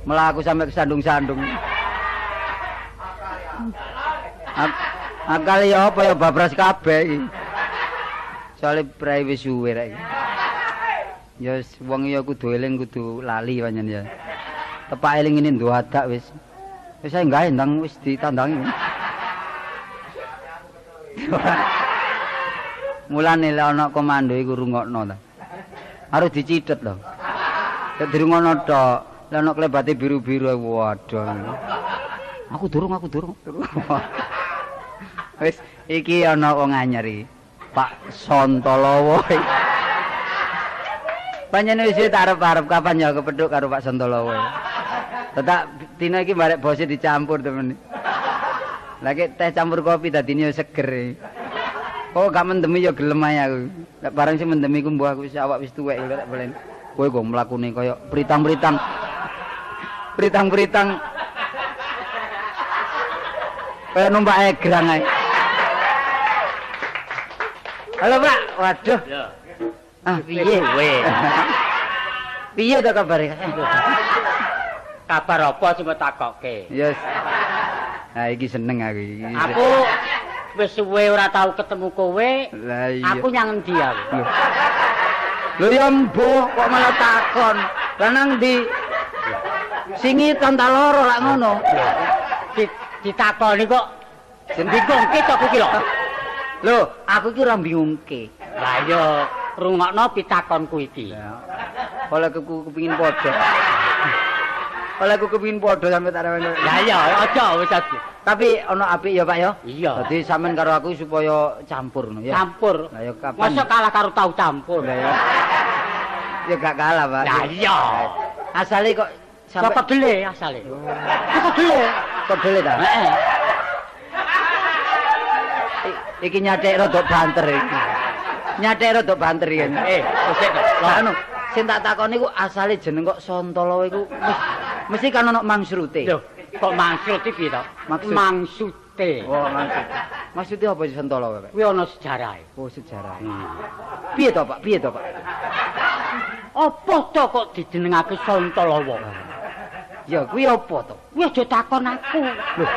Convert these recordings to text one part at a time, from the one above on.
Melaku sampai kesandung-sandung. Akal ya apa ya babras kabeh iki. Soale prai wis suwe rek. Ya wong ya kudu eling kudu lali pancen ya. Tepak eling ini nduadak wis. Wis ae gawe ndang wis ditandangi. Mulane lek ana komando iku rungokno ta. Harus dicithet lho. Nek dirungokno tok, lek ana klebate biru-biru waduh. Aku durung. Wis iki ana wong anyar iki. Pak Sontolowo. Panjenengan wis tak arep-arep kapan ya kepethuk karo Pak Sontolowo. Tetak dina iki barek bose dicampur temen. Lagi teh campur kopi dadine seger. Oh gak mendemi ya gelem ae aku. Nek bareng sing mendemi ku mbuh aku wis awak wis tuwek lek bolen. Kowe kok mlakune kaya pritang-pritang. Pritang-pritang. Kaya numpak egrang ae. Halo Pak, waduh. Ya. Ah piye? Piye to kabare? Kabar apa sing takokke? Yes. Nah iki seneng aku iki. Aku wis suwe ora tau ketemu kowe. Lah iya. Aku nyang endi aku? Lho ya mbuh kok malah takon. Lah nang ndi? Singitan ta loro lak ngono. Ditakoni kok bingungke to aku iki lho. Lho, aku iki ora bingungke. Lah iya, rungokno pitakonku iki. Oleh aku kepengin padha. Oleh aku kepengin padha sampe tak rewen. Lah iya, aja wis aja. Tapi ana apik ya, Pak ya? Iya. Dadi sampean karo aku supaya campur ngono ya. Campur. Lah ya kapan? Masa kalah karo tau campur. Lah ya. Ya gak kalah, Pak. Lah iya. Asale kok Saka dele asale. Saka dele. kok dele ta? Heeh. Iki nyathek rada banter iki. Nyathek rada banter iki. Sik to. Lah anu, sing tak takoni iku asale jeneng kok Sontolowo iku mesti kan ana mangsrute. Lho, kok maksud iki piye to? Maksud. Mangsude. Oh, maksud. Maksudnya apa Sontolowo, Pak? Kuwi ana sejarahe. Oh, sejarah. Piye to, Pak? Piye to, Pak? Apa to kok dijenengake Sontolowo? Ya, kuwi apa to? Kuwi aja takon aku. Loh.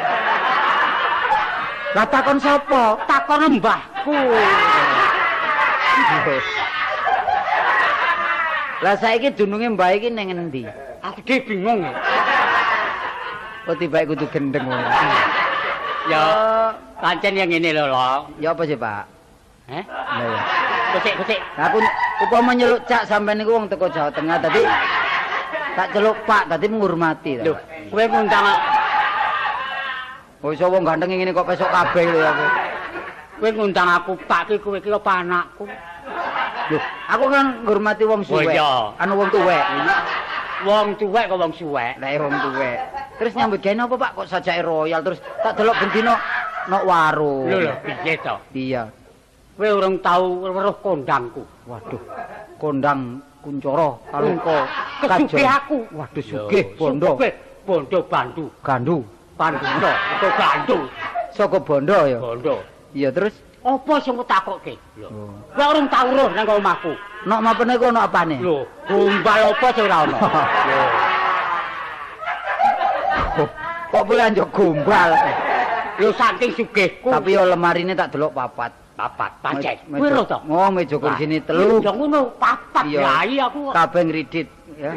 Lah takon sapa? Takon mbahku. Lah saiki dununge mbah iki ning endi? Aku dhewe bingung. Oh, tiba kudu gendeng ngono. Ya, pancen yang ngene lho, Ya apa sih, Pak? Heh? Lah ya. Kusik. Aku upama nyeluk Cak sampean niku wong teko Jawa Tengah tadi tak celuk Pak tadi menghormati ta. Lho, kowe ngundang Oh iso wong ganteng ngene kok pesok kabeh lho aku. kowe ngundang aku Pak ki kowe ki apa anakku? Loh, aku kan ngurmati wong suwek. Oh, iya. Anu wong tuwek. Wong tuwek kok wong suwek. Lah wong tuwek. Terus nyambut gawe napa Pak kok sajake royal terus tak delok bendino nok warung. Lho, piye to? Iya. Kowe urung tau weruh kondangku. Waduh. Kondang Kuncoro Kalungko Kesugih aku. Waduh sugih bondo. Sugih bondo bandu. Gandu. Banduno, itu gandu. Saka bondo ya. Bondo. Iya terus Apa sing takokke? Lho. Kowe urung tau weruh nang omahku. nok mapene ku ono apane? Lho, gombal apa sing ora ono? Lho. Kok boleh anjuk gombal? Lho saking sugihku. Tapi yo lemarine tak delok papat. papat pancen. Kowe lho to. Oh, meja kursine telu. Ya ngono, papat ya aku. Kabeh ngridit ya.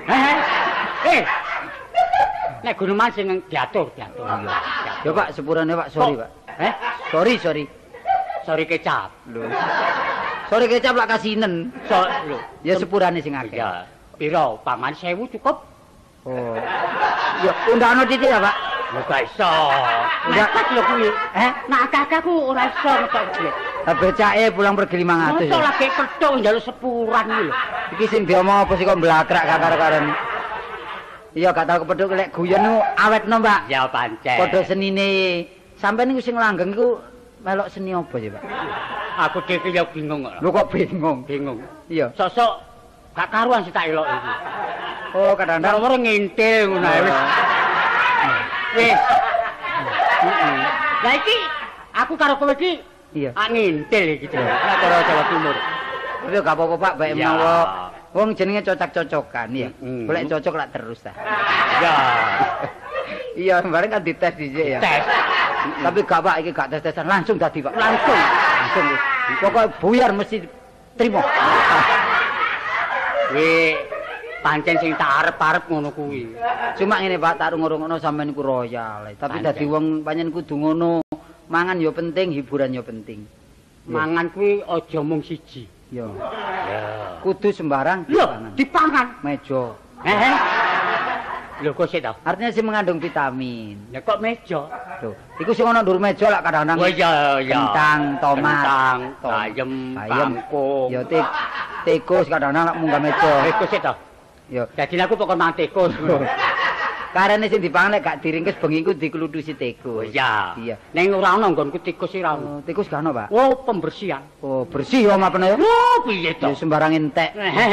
Nek guneman sing diatur. Ya Pak, sepurane Pak, sorry Pak. Sorry. Sorry kecap. Lho. Sorry kecap lak kasinen. Lho. Ya sepurane sing akeh. Ya. Piro? Paman 1000 cukup? Oh. Ya undangno titik ya, Pak. Lho gak iso. Ndak lho kuwi. Nak akeh aku ora iso ngetok kuwi. Becake pulang pergi 500 Mosok ya. lagi kethuk njaluk sepuran iki lho. Iki sing diomong apa sih kok mblakrak karo-karon. Iya gak tau kepethuk lek guyon niku awetno, Pak. Ya pancen. Padha senine. Sampeyan niku sing langgeng iku melok seni apa sih, Pak? Aku dhewe ya bingung kok. Lho kok bingung? Bingung. Iya. Sosok gak karuan sih tak elok iki. Oh, kadang-kadang Nomor ngintil ngono ae wis. Wis. Lah iki aku karo kowe iki iya. ngintil iki jenenge. Nek cara Jawa Timur. Tapi gak apa-apa Pak, baik Ya. menawa Wong jenenge cocok-cocokan ya. Golek cocok lak terus ta. Ya. Iya, kemarin kan dites dhisik ya. Tes. Tapi gak Pak, iki gak tes-tesan, langsung dadi Pak. Langsung. Langsung. Pokoknya buyar mesti trimo. Kuwi pancen sing tak arep-arep ngono kuwi. Cuma ngene Pak, tak rungokno sampean iku royal. Tapi dadi wong pancen kudu ngono. Mangan ya penting, hiburan ya penting. Mangan kuwi aja mung siji. Ya. Ya. Kudu sembarang Lho, dipangan. dipangan. Meja. Lho kok sik ta? Artinya sih mengandung vitamin. Ya kok meja? Tuh, iku sing ana ndur meja lak kadang-kadang. Oh iya iya. Kentang, tomat, kentang, bayem, kangkung. Ya tikus kadang-kadang lak munggah meja. Tikus sik ta? Ya. Dadi aku pokok mangan tikus. Karene sing dipangan lek gak diringkes bengi ku diklutusi Oh tikus. iya. Iya. Ning ora ono nggonku tikus sih ra ono. Oh, tikus gak ono, Pak? Oh, pembersihan. Oh, bersih ya omah ya. Oh, piye to? Ya sembarang entek.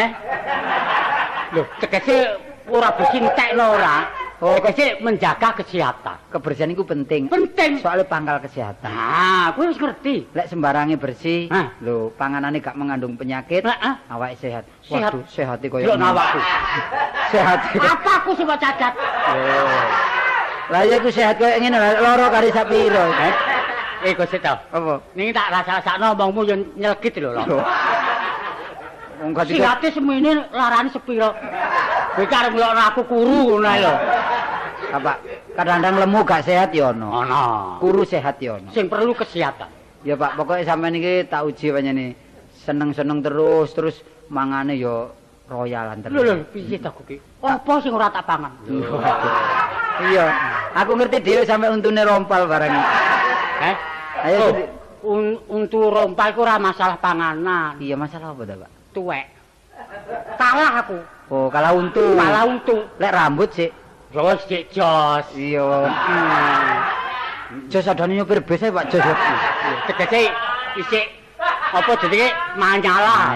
Lho, tegese ora bersih entekno ora. Oh, tegese menjaga kesehatan. Kebersihan itu penting. Penting. Soalnya pangkal kesehatan. Nah, kowe wis ngerti. Lek sembarangnya bersih, Hah? lho panganane gak mengandung penyakit, Heeh. awake sehat. Sehat. Waduh, sehat koyo Lho awakku. sehat. Apa aku sing kok cacat? Lah ya iku sehat koyo ngene loro kari sapiro. Iku sik to. Apa? Ning tak rasa-rasakno omongmu yo nyelgit lho. Wong gak Sihate semene larane sepiro. Kowe karep ngelokno aku kuru ngono ae lho. apa? Kadang-kadang lemu gak sehat ya ono. Ono. Kuru sehat ya ono. Sing perlu kesehatan. Ya Pak, pokoknya sampean iki tak uji panjenengan. Seneng-seneng terus mangane ya royalan terus. Lho piye to kuwi? Apa sing ora tak pangan? Iya, aku ngerti dhewe sampe untune rompal barang. Ayo untu rompal ku ora masalah panganan. Iya, masalah apa ta, Pak? Tuwek. Kalah aku. Oh, kalah untu. Kalah untu. Lek rambut sih. Jos cek jos. Iya. Jos adane nyopir bis ae, Pak Jos. Tegese isik apa jenenge manyala.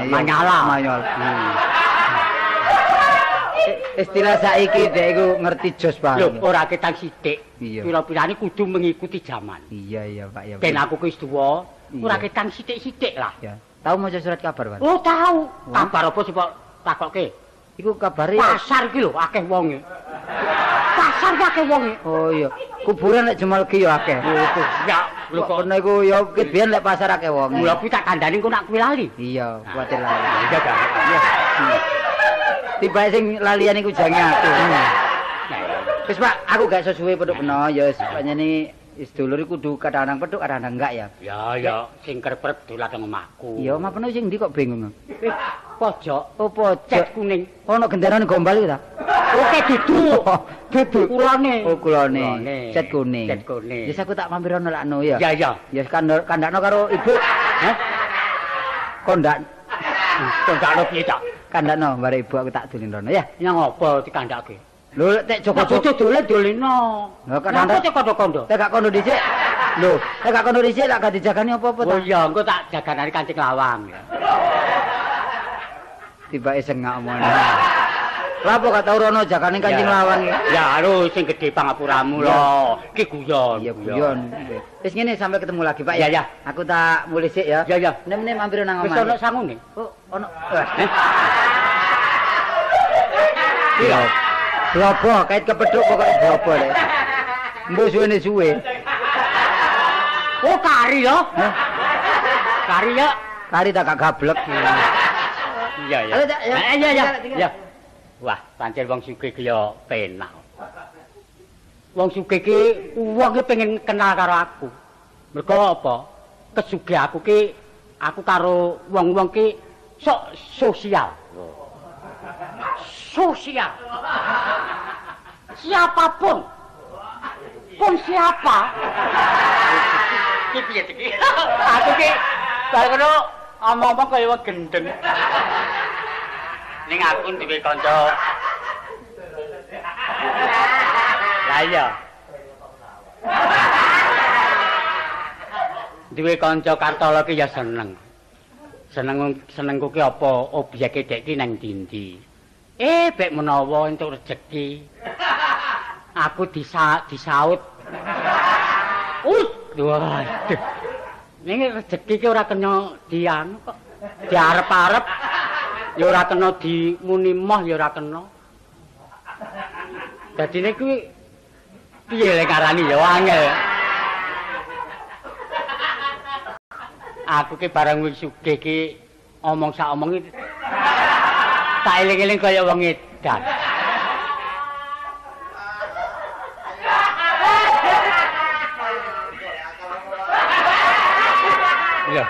Istilah saiki dek iku ngerti jos Pak. Lho, ora ketang sithik. Iya. Pira-pirane kudu mengikuti zaman. Iya Pak ya. Ben aku wis tuwa, ora Iya. ketang sithik-sithik lah. Ya. Tahu maca surat kabar, Pak? Oh, tahu. Kabar apa sih, Pak? Takokke. Iku kabare Pasar iki lho akeh wonge. Pasar ki akeh wonge. Oh iya. Kuburan lek Jemal ki ya akeh. Ya, lho Kok kok kena iku ya biyen lek pasar akeh wong. mula kuwi tak kandhani kok nak kuwi lali. Iya, kuwatir lali. Iya kan? Tiba sing lalian iku jange aku. Wis Pak, aku gak sesuwe peduk peno ya wis panjenengan sedulur iku kudu kadang-kadang peduk kadang-kadang enggak ya. Ya, sing kerep dolan nang omahku. Iya, omah peno sing ndi kok bingung. Pojok, Oh, pojok. cet kuning. Ono genderane gombal iki ta? Oke dudu. Dudu. Kulone. Oh, kulone. Cet kuning. Cet kuning. Wis aku tak mampir ono lakno ya. Ya, ya. Ya kandakno karo ibu. Hah? Kondak Kondakno piye ta? kandakno bare ibu aku tak dolen rono ya. Yang apa dikandhake? Lho tek Joko Joko doleno. Lah kadang-kadang cek kondo-kondo. tek gak kono dhisik. Lho, tek gak kono dhisik lak gak dijagani apa-apa ta. Oh iya, engko tak jaganane kancing lawang ya. Tibake sengak omongan. Lah apa gak tau rono jagane kancing lawang iki. Ya, anu sing gedhe pangapuramu lho. Iki guyon. Iya guyon. Wis ngene sampai ketemu lagi Pak Ya, ya. Aku tak mulih sik ya. Ya, ya. Nem mampir nang Wis omah. ono sangune. Oh, ono. Iya. Blobo, kait kepethuk pokoke blobo lek. Mbok suwene suwe. Oh, kari yo. Kari ya. Kari tak gak gablek. Iya, ya. Ayo, Cak, ya. Iya, iya. Tinggal. Ya. Wah, pancen wong sugih ki yo penak. Wong sugih ki wong ki pengen kenal karo aku. Mergo apa? Kesugih aku ki aku karo wong-wong ki sok sosial. Sosial. Siapapun. Pun siapa? Iki piye iki? Aku ki bar kono omong-omong kaya wong gendeng. Ning aku duwe kanca. Lah iya. Duwe kanca Kartolo ki ya seneng. Senengku ki apa obyeke dek ki nang ndi-ndi. Bek menawa entuk rejeki. Aku disaut. Waduh. Ning rejeki ki ora kena dianu kok. Diarep-arep. Ya ora kena dimuni moh ya ora kena. Dadine kuwi piye lek karani ya angel. Aku ki barang wis sugih ki omong sak omongi tak eling-eling kaya wong edan. Iya.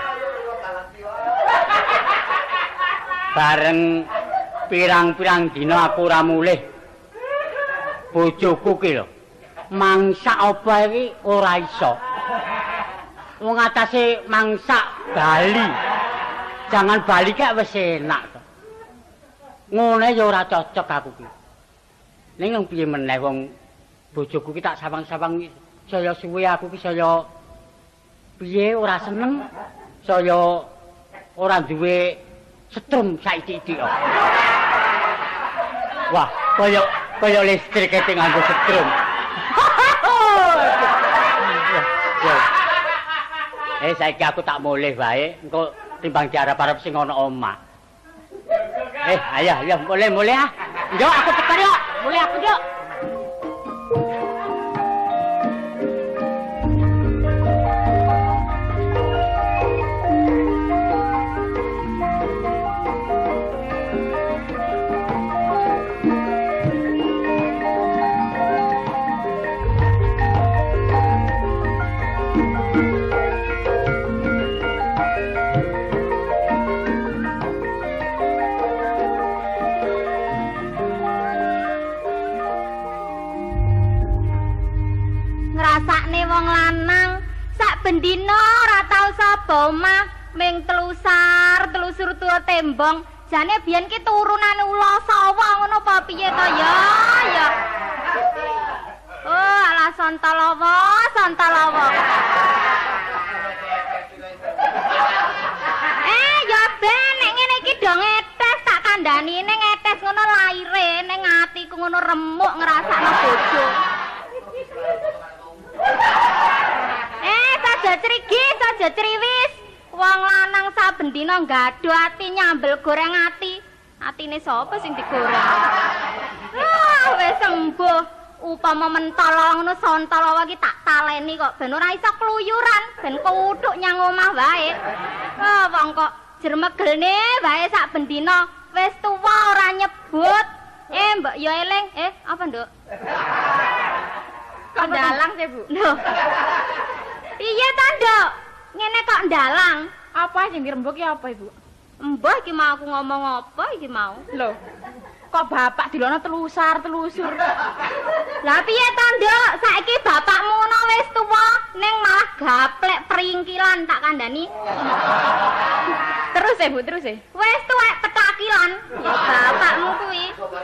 Bareng pirang-pirang dina aku ora mulih. Bojoku ki lho. Mangsak apa iki ora iso. Wong atase mangsak Bali. Jangan Bali kek wis enak to. Ngene ya ora cocok aku ki. Ning piye meneh wong bojoku ki tak sawang-sawang saya suwe aku ki saya piye ora seneng. Saya ora duwe setrum saiki-iki kok. Wah, kaya listrik kete nganggo setrum. Saiki aku tak mulih wae, engko timbang diarep-arep sing ana omah. Ayo, mulih ah. Yo aku tekan yo. Mulih aku yo. Wong lanang sak bendina ora tau sapa omah ming telusur tuwa tembong jane biyen ki turunane ula sawa ngono apa piye to ya oh ala Santalawa ya ben nek ngene iki do ngetes tak kandhani ning ngetes ngono laire ning atiku ngono remuk ngrasakno bojo. Saja criwis. Wong lanang saben dina nggadho ati nyambel goreng ati. Atine sapa sing digoreng? Wis sembuh. Upama mentala ngono Santalawa iki tak taleni kok ben ora iso kluyuran, ben kuthuk nyang omah wae. Wong kok jermegelne wae sak bendina wis tuwa ora nyebut. Mbok ya eling. Apa, Nduk? Kok ndalang sih, Bu? Loh. Iya ta, Nduk. Ngene kok ndalang. Apa sing dirembuk ki apa, Ibu? Mbah iki mau aku ngomong apa iki mau? Loh. Kok bapak dilono telusur. Lah piye to, Nduk? Saiki bapakmu ngono wis tuwa ning malah gaplek peringkilan tak kandhani. Terus Bu, terus. Wis tuwek petakilan. Ya bapakmu kuwi.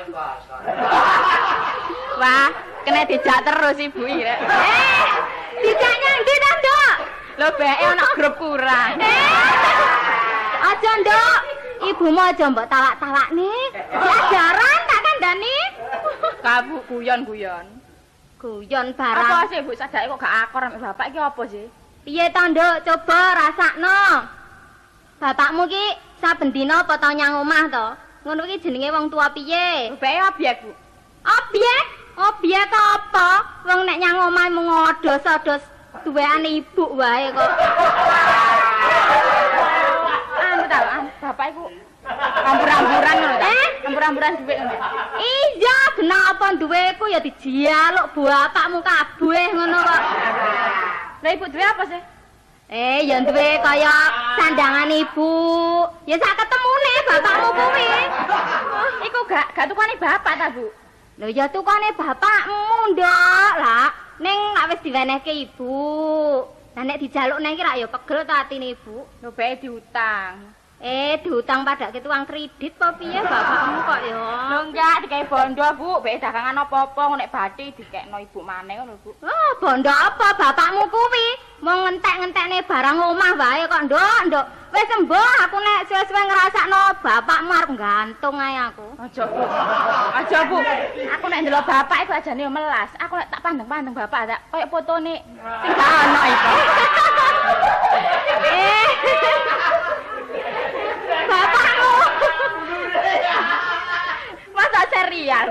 Wah, kena dijak terus Ibu iki rek. Dijaknya ndi ta, Nduk? Lho beke ana grup kurang. Aja, Nduk. Ibumu aja mbok talak-talakne. Diajaran tak kandhani. Kabu guyon. Guyon barang. Apa sih Bu sadake kok gak akor ambek bapak iki apa sih? Piye to, Nduk? Coba rasakno. Bapakmu ki saben dina apa to nyang omah to? Ngono iki jenenge wong tua piye? Beke obyek, Bu. Obyek? Obyek apa? Wong nek nyang omah mung odos-odos duweane ibu wae kok. Anu ta, bapak iku ambur-amburan ngono ta? Ambur-amburan dhuwit ngono. Iya, kenapa duweku ya dijaluk bapakmu kabeh ngono kok. Lah ibu duwe apa sih? Ya duwe kaya sandangan ibu. Ya sak ketemune bapakmu kuwi. Iku gak tukane bapak ta, Bu? Lho ya tukane bapakmu, Nduk. Lah, ning nek wis diwenehke ibu. Lah nek dijaluk nang iki rak ya pegel to atine ibu. Lho beke diutang. Diutang padake tuang kredit apa piye bapakmu kok ya? Lho enggak dikai bondo, Bu. Beke dagangan apa-apa nek bathi dikekno ibu maneh ngono, Bu. Bondo apa bapakmu kuwi? Mau ngentek-ngentekne barang omah wae kok, Nduk. Wis sembuh aku nek suwe-suwe ngrasakno bapakmu arep gantung ae aku. Aja, Bu. Aku nek ndelok bapak iku ajane yo melas. Aku nek tak pandeng-pandeng bapak tak koyo fotone sing gak ono iku. Bapakmu. liar.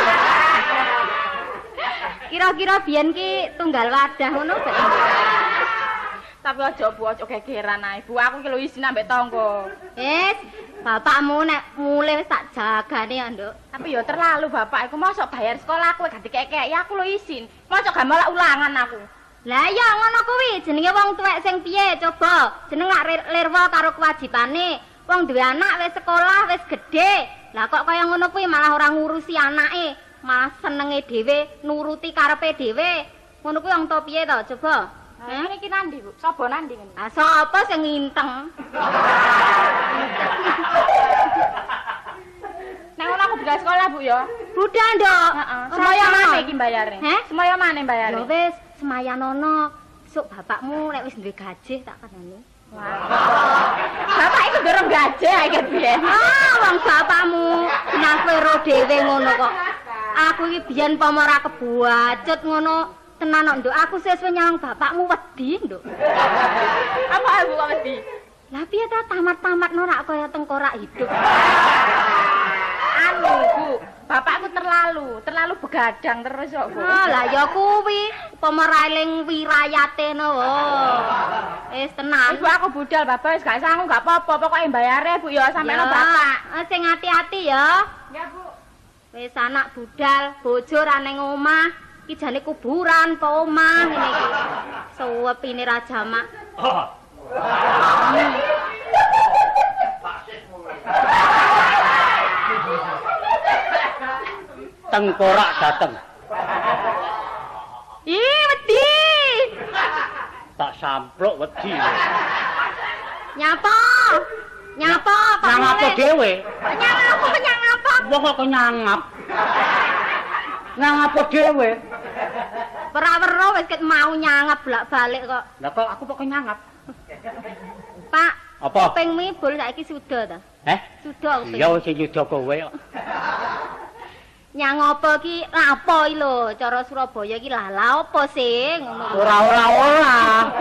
Kira-kira biyen ki tunggal wadah ngono gak? Tapi aja Bu, aja gegeran ae. Bu, aku ki lho isin ambek tangga. Bapakmu nek mulih wis tak jagane ya, Nduk. Tapi ya terlalu bapak iku mosok bayar sekolah aku gak dikek-kek. Ya aku lho isin. Mosok gak malah ulangan aku. Lah ya ngono kuwi jenenge wong tuwek sing piye coba. Jeneng lak lirwa karo kewajibane. Wong duwe anak wis sekolah, wis gedhe. Lah kok kaya ngono kuwi malah ora ngurusi anake, malah senenge dhewe nuruti karepe dhewe. Ngono kuwi wong to piye to coba? Ini iki nandi, Bu? Sapa nandi ngene? Ah sapa sing nginteng? Nek ngono aku budal sekolah, Bu ya. Budal, Nduk. Heeh. Semaya maneh iki mbayare? Semaya maneh mbayare? Ya wis, semayanono. Esuk bapakmu nek wis duwe gaji tak kandhani. Bapak iku dorong gajah iki biyen. Wong bapakmu kenapa ro dhewe ngono kok. Aku iki biyen pama ora kebuacut ngono. Tenan kok, Nduk. Aku sesuk nyawang bapakmu wedi, Nduk. Apa Bu kok wedi? Lah piye ta tamat-tamatno rak kaya tengkorak hidup. Anu, Bu, bapakku terlalu begadang terus kok, Bu. Lah ya kuwi pemeraling wirayate no. Wis tenan. Ibu aku budal, Bapak wis gak sanggup gak apa-apa, pokoke mbayare Bu ya sampeno Bapak. Sing ati-ati ya. Ya, Bu. Wis anak budal, bojo ra ning omah. Iki jane kuburan apa omah ngene iki. Suwepine ra jamak. Tengkorak dateng. Ih, wedi. Tak sampluk wedi. Nyapa? Nyapa kok Nang apa dhewe? Nyang apa? Wong kok nyangap. Nang apa dhewe? Ora-ora wis ket mau nyangap bolak-balik kok. Lah kok aku kok nyangap. Pak, Apa? kuping mibul saiki suda ta? Suda kuping. Ya wis nyuda kowe kok. Nyang apa ki lapo iki lho, cara Surabaya ki lah apa sih ngono. Ora.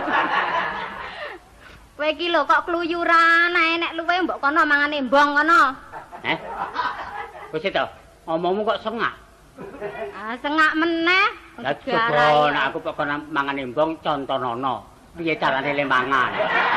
Kowe iki lho kok kluyuran ae nek luwe mbok kono mangane embong kono. Wis to, omongmu kok sengak. Sengak meneh. Lah coba nek aku kok kono mangan embong contonono. Piye carane le mangan?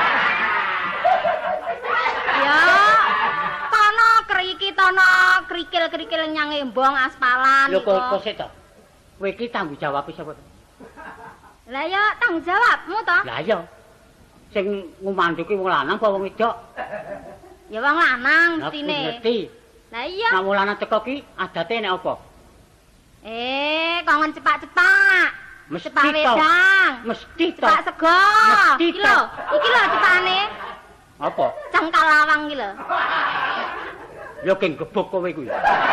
Ya, kono kriki tono krikil-krikil nyang embong aspalan. Lho kok sik to. Kowe iki tanggung jawab sapa to? Lah ya tanggung jawabmu to. Lah iya. Sing ngumanduki wong lanang apa wong wedok? Ya wong lanang Lah mestine. ngerti. Lah iya. Nek wong lanang teko ki adate nek apa? Kongen cepak-cepak. Mesti Cepak to. wedang. Mesti to. Cepak sego. Mesti Iki lho, iki lho cepane. Apa? Cengkal lawang iki lho. Ya keng gebuk kowe kuwi.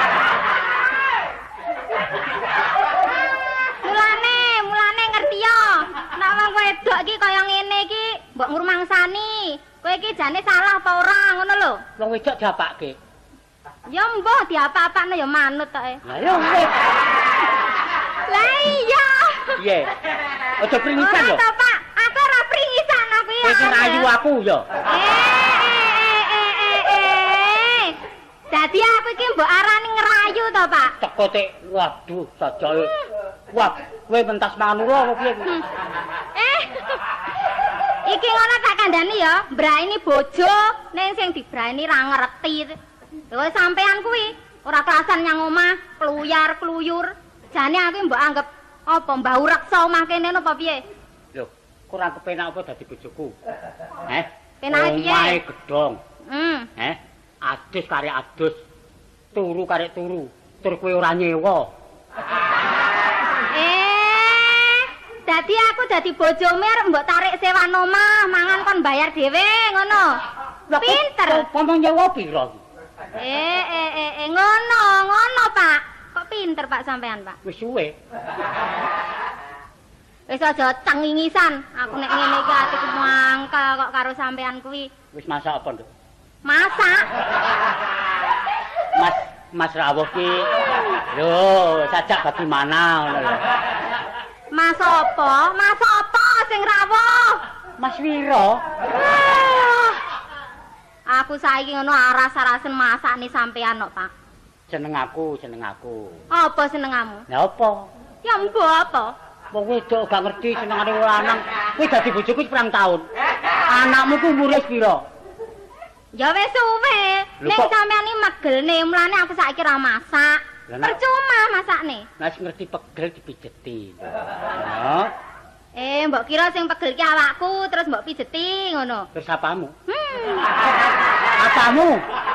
Mulane ngerti yo. Nek wong wedok iki kaya ngene iki mbok ngrumangsani. Kowe iki jane salah apa ora ngono lho. Wong wedok diapake. Ya mbah diapa-apane ya manut tok e. Lah ya wis. Lah iya. Piye? Aja pringisan lho. Ora to, Pak. Aku ora pringisan aku ya. Kowe rayu aku ya. Dadi aku iki mbok arani ngerayu to, Pak. Teko tek waduh sajae. Wah, kowe mentas mangan ora apa piye? Iki ngono tak kandhani ya, mbraini bojo ning sing dibrani ra ngerti. Lho sampean kuwi ora kelasan nyang omah, kluyar-kluyur. Jane aku mbok anggap apa mbau reksa omah kene napa piye? Lho, kurang kepenak apa dadi bojoku? Penake piye? Omahe gedhong. Hmm. Adus karek adus. Turu karek turu. Tur kowe ora nyewa. Dadi aku dadi bojomu arep mbok tarik sewa omah, mangan kon bayar dhewe ngono. Pinter. Ngomong nyewa pira? Ngono, Pak. Kok pinter Pak sampean, Pak? Wis suwe. Wis aja cengingisan. Aku nek ngene iki atiku mangkel kok karo sampean kuwi. Wis masak apa, Nduk? Masak. Mas rawuh ki. Lho, sajak bagaimana ngono lho. Mas apa? Mas apa sing rawuh? Mas Wiro. Aku saiki ngono aras-arasen masakne sampean kok, Pak. Seneng aku. Apa senengamu? Ya apa? Ya mbok apa? Wong wedok gak ngerti senengane wong lanang. Kowe dadi bojoku pirang taun? Anakmu ku umure pira? Ya wis suwe. Ning sampean iki megelne, mulane aku saiki ra masak. Percuma masakne. Lah ngerti pegel dipijeti. Ya. Mbok kira sing pegel ki awakku terus mbok pijeti ngono. Terus apamu? Apamu?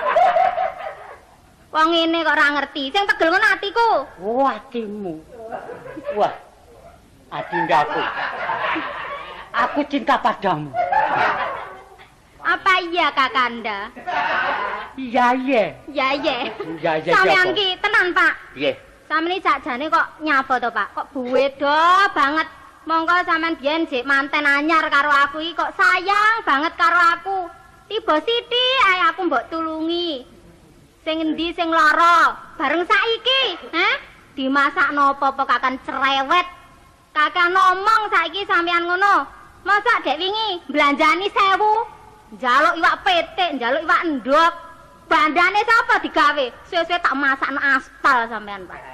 Wong ngene kok ora ngerti. Sing pegel ngono atiku. Oh, atimu. Wah. Adindaku. Aku cinta padamu. Apa iya Kakanda? Iya. Ya. Iya. Sampeyan ki tenan, Pak. Nggih. Sampeyan iki sakjane kok nyapa to, Pak? Kok buwedo banget. Monggo sampean biyen jek manten anyar karo aku iki kok sayang banget karo aku. Tiba sithik ae aku mbok tulungi. Sing endi sing lara? Bareng saiki, dimasak napa apa kakan cerewet. Kakak ngomong saiki sampean ngono. Masa dek wingi belanjani 1000, njaluk iwak petik, njaluk iwak endhog. Bandane sapa digawe? Suwe-suwe tak masakno aspal sampean, Pak.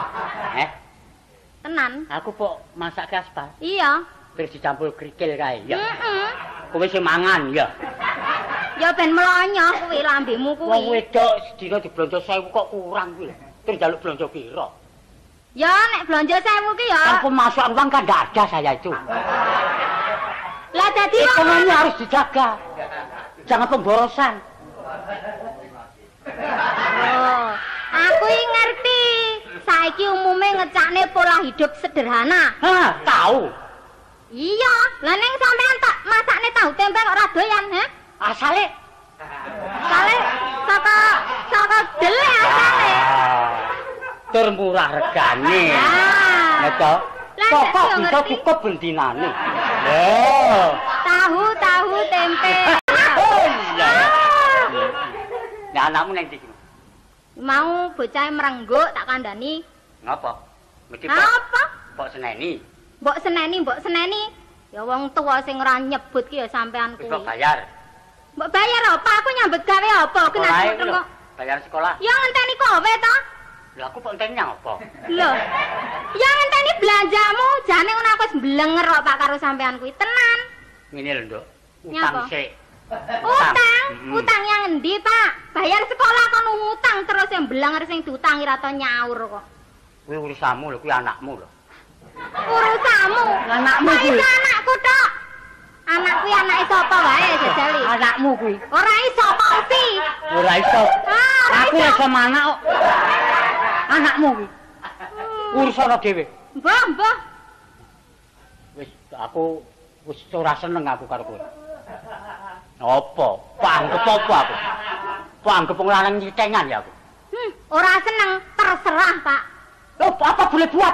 Tenan. Aku kok masak ke aspal? Iya. Terus dicampur krikil kae, ya. Heeh. Kowe sing mangan, ya. Ya ben melonyo kuwi lambemu kuwi. Wong wedok sedina diblonjo 1000 kok kurang kuwi. Terus njaluk blonjo pira? Ya nek blonjo 1000 ki ya. Kan pemasukan uang kan enggak ada saya itu. Lah dadi ekonomi harus dijaga. Jangan pemborosan. Oh, aku iki ngerti. Saiki umume ngecakne pola hidup sederhana. Hah, tahu. Iya, lah ning sampean tak masakne tahu tempe kok ora doyan, Asale saka dele asale. Tur murah regane. Nah, toh. Kok bisa cukup bendinane. Tahu tempe. Iya. Ya anakmu nang ndi? Mau bocah merengguk tak kandhani. Ngapa? Mesti Apa? Mbok seneni. Mbok seneni. Ya wong tuwa sing ora nyebut ki ya sampean kuwi. Mbok bayar. Mbok bayar apa? Aku nyambut gawe apa? Kena kok. Bayar sekolah. Ya ngenteni kowe to. Lah aku kok enteni apa? Lho. Ya ngenteni belanjamu, jane ngono aku wis mblenger kok Pak karo sampean kuwi. Tenan. Ngene lho, Nduk. Nyapa? Utang sik. Utang yang endi, Pak? Bayar sekolah kon utang terus yang blenger sing diutangi ra to nyaur kok. Kuwi urusanmu lho, kuwi anakmu lho. Urusanmu. Anakmu kuwi. Anakku tok. Anak kuwi anake sapa wae jajali. Anakmu kuwi. Ora iso Pauti. Ora iso. Aku ora sama anak kok. Anakmu kuwi. Urusan dhewe. Mbah. Wis aku wis ora seneng aku karo kowe. Apa? Panggep apa aku? Panggep wong lanang nyitengan ya aku. Ora seneng, terserah, Pak. Loh, apa boleh buat?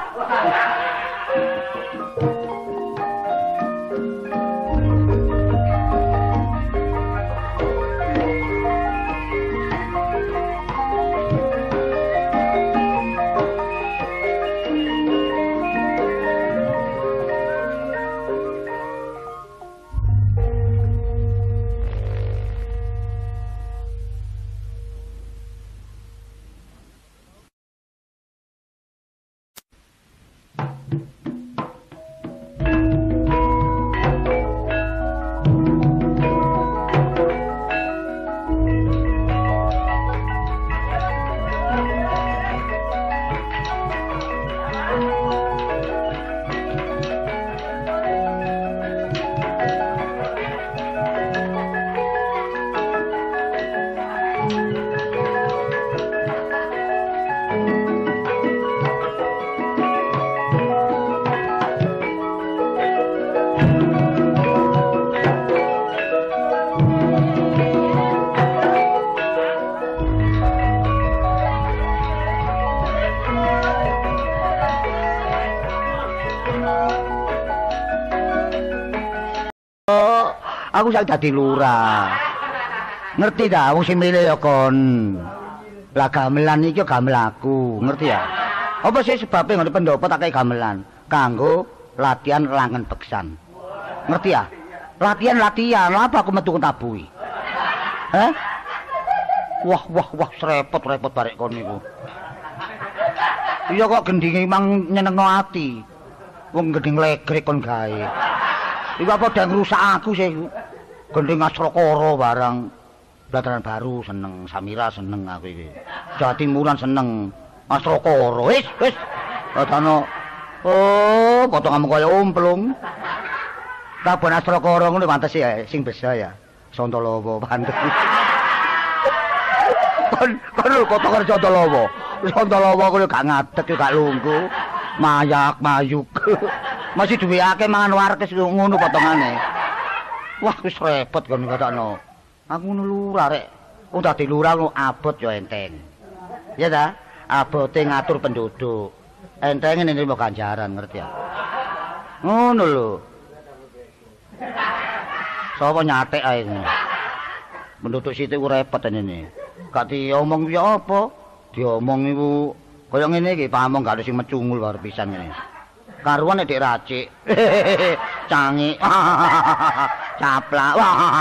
Aku sak dadi lurah. Ngerti ta wong sing milih ya kon. Lah gamelan iki gamel aku, ngerti ya? Apa sih sebabe ngono pendopo tak kei gamelan kanggo latihan langen beksan. Ngerti ya? Latihan apa aku metu tabui. Hah? Wah, repot barek kon niku. Iya kok gendinge mang nyenengno ati. Wong gending legrek kon gawe. Iku apa udah ngrusak aku sih. Gending Asrakara barang. Dataran Baru seneng, Samira seneng aku iki. Jawa Timuran seneng. Asrakara wis. Datano potonganmu kaya umplung. Kabon Asrakara ngono pantes ya sing besa ya. Santalawa pantes. Kon potongan Santalawa. Santalawa kuwi gak ngadeg gak lungguh. Mayak mayuk. Masih duwe akeh mangan warkes ngono potongane. Wah wis repot kon katakno. Aku ngono lurah rek. Wong dadi lurah ngono abot ya enteng. Ya ta? Abote ngatur penduduk. Entenge nrimo ganjaran ngerti ya. Ngono lho. Sapa nyatek ae ngono. Penduduk sithik ku repot ngene. Gak diomong ya apa? Diomong iku kaya ngene iki pamong gak ada sing mecungul karo pisan ngene. Karuan nek racik. Cangik. Caplak.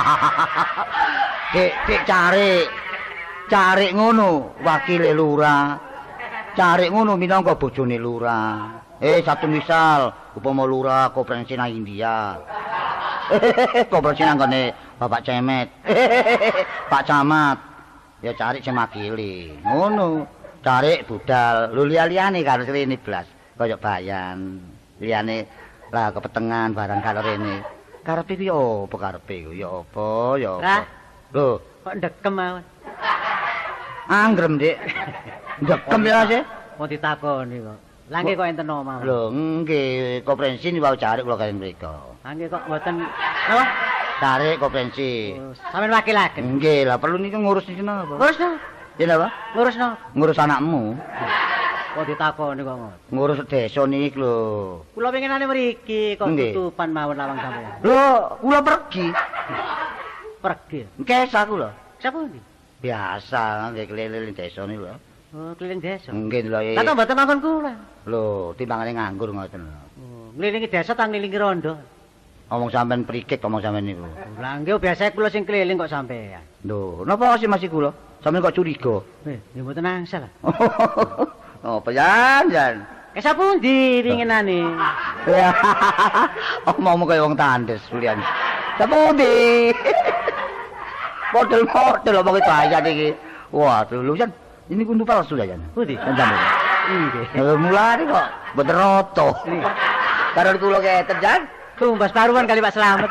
Dik carik ngono wakile lurah. Carik ngono minangka bojone lurah. Satu misal upama lurah koperasi nang India. Koperasi nang gone Bapak Cemet. Pak Camat. Ya cari sing makili. Ngono. Cari budal. Lho liyane karo rene blas. Kaya bayan. Liyane lah kepetengan barang karo rene. Karepe ku ya apa karepe ku? Ya apa? Lho, kok ndekem mawon. Anggrem, Dik. Ndekem ya, Sih. Mau ditakoni kok. Lah nggih kok enten mawon. Lho, nggih, koperensi niku cari kula kalian mriko. Lah nggih kok mboten apa? Cari koperensi. Sampeyan wakilaken. Nggih, lah perlu niku ngurus iki napa? Ngurus no. Ya napa? Ngurus no. Ngurus anakmu. Kok ditakoni kok ngono. Ngurus desa niki lho. Kula pengenane mriki kok tutupan mawon lawang sampeyan. Lho, kula pergi. Pergi. Kesa kula. Sapa iki? Biasa nggih keliling desa niku lho. Oh, keliling desa. Nggih lho. Lah kok mboten mawon kula. Lho, timbangane nganggur ngoten lho. Oh, ngelilingi desa ta ngelilingi rondo. Omong sampean prikik omong sampean niku. Lah nggih biasa kula sing keliling kok sampean. Lho, napa sih masih kula? Sampeyan kok curiga? Ya mboten angsal. Oh, jan. Kesa pundi ringenane? Ya. Omongmu kaya wong tandes kulian. Sapundi? Model-model omong itu aja iki. Waduh, lho Jan, ini kundu palsu ya Jan. Pundi? Jan. Nggih. Mulane kok mboten roto. Karo kula keten Jan. Tumbas paruan kali Pak Slamet.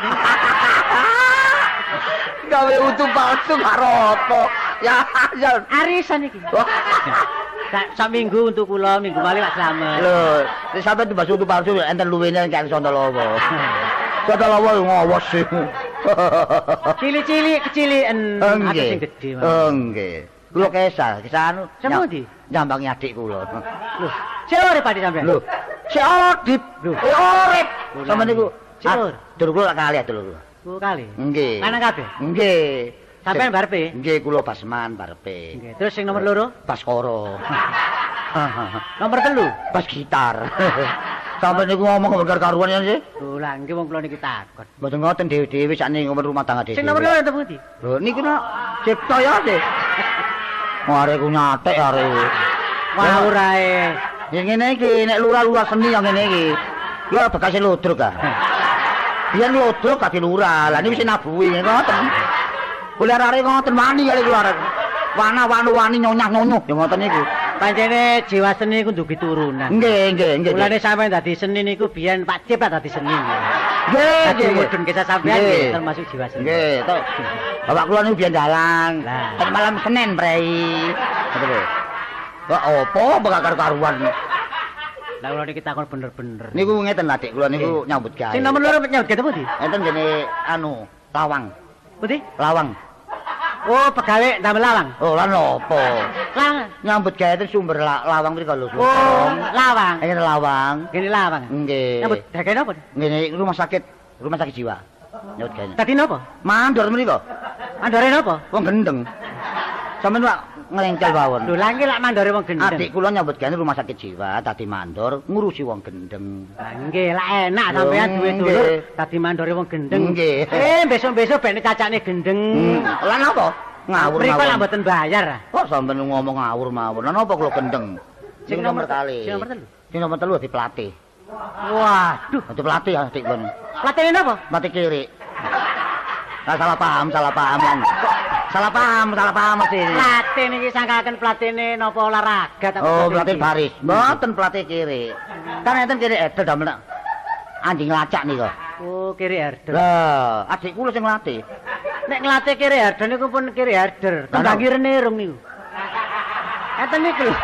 Gawe utuh palsu gak roto. Ya, Jan. Arisan iki. Sak minggu untuk kula, minggu malih Pak Slamet. Lho, nek sampeyan tumbas utuh palsu enten luwene kaya Santalawa. Santalawa ngawas sih. Cili-cili kecilian atau sing gedhe. Nggih. Kula kesal anu. Sapa ndi? Nyambangi adik kula. Lho, sik urip Pak sampean. Lho, sik odip. Lho, urip. Sampe niku sik urip. Dur kula kali dulur kula. Oh, kali. Nggih. Lanang kabeh? Nggih. Sampeyan barepe? Nggih, kula basman barepe. Nggih. Terus sing nomor loro? Baskara. Nomor 3? Bas gitar. Sampe niku ngomong bener karuan ya sih. Lho, lah nggih wong kula niki takon. Mboten ngoten dhewe-dhewe sakniki ngomong rumah tangga dhewe. Sing nomor loro enten pundi? Lho niku nak cipta ya sih. Arek ku nyatek arek. Ngawur ae. Ya ngene iki nek lurah-lurah seni yang ngene iki. Ya bekas ludruk ah. Biyen ludruk dadi lurah. Lah niku wis nabuhi ngoten. Kula arek ngoten wani kali kula arek. Wana-wani nyonyah-nyonyuh ya ngoten niku. Pancene jiwa seni ku ndugi turunan. Nggih. Mulane sampeyan dadi seni niku biyen Pak Cip dadi seni. Nggih. Mudun kisah sampeyan termasuk jiwa seni. Nggih, to. Bapak kula niku biyen dalang. Lah. Kan malam Senin, Prei. Ngoten lho. Kok opo bakal karuan. Lah kula niki takon bener-bener. Niku ngeten lah Dik, kula niku nyambut gawe. Sing nomor loro nyambut gawe pundi? Enten jene anu, lawang. Pundi? Lawang. Oh, pegawe damel lawang. Oh, lan opo? Lawang. Nyambut gawe itu sumber lawang mriko lho. Oh, lawang. Ini lawang. Gini lawang. Nggih. Nyambut gawe napa? Ngene rumah sakit jiwa. Nyambut gawe. Dadi napa? Mandor mriko. Mandore napa? Wong gendeng. Sampeyan Pak nglengkel mawon. Lho, lha iki lak mandore wong gendeng. Adik kula nyambut gawe rumah sakit jiwa, dadi mandor ngurusi wong gendeng. Lah nggih, lak enak sampean duwe dulur dadi mandore wong gendeng. Nggih. Besok-besok ben cacane gendeng. Lan apa? Ngawur Mriko lak mawon. mboten bayar. Kok sampean ngomong ngawur mawon. Lah napa kula gendeng? Sing nomor kali. Sing nomor 3. Sing nomor 3 di pelatih. Waduh, Di pelatih ya dik pun. platine napa? Mati kiri. Nah, salah paham kan. Salah paham mesti. Platine iki sangkaken platine napa olahraga ta? Oh, pelatih baris. Mboten pelatih kiri. Kan enten kiri edel damel anjing lacak nika. Oh, kiri herder. Lah, adik kula sing nglatih. Nek nglatih kiri herder niku pun kiri herder. Tembangi renirung niku. Enten niku lho.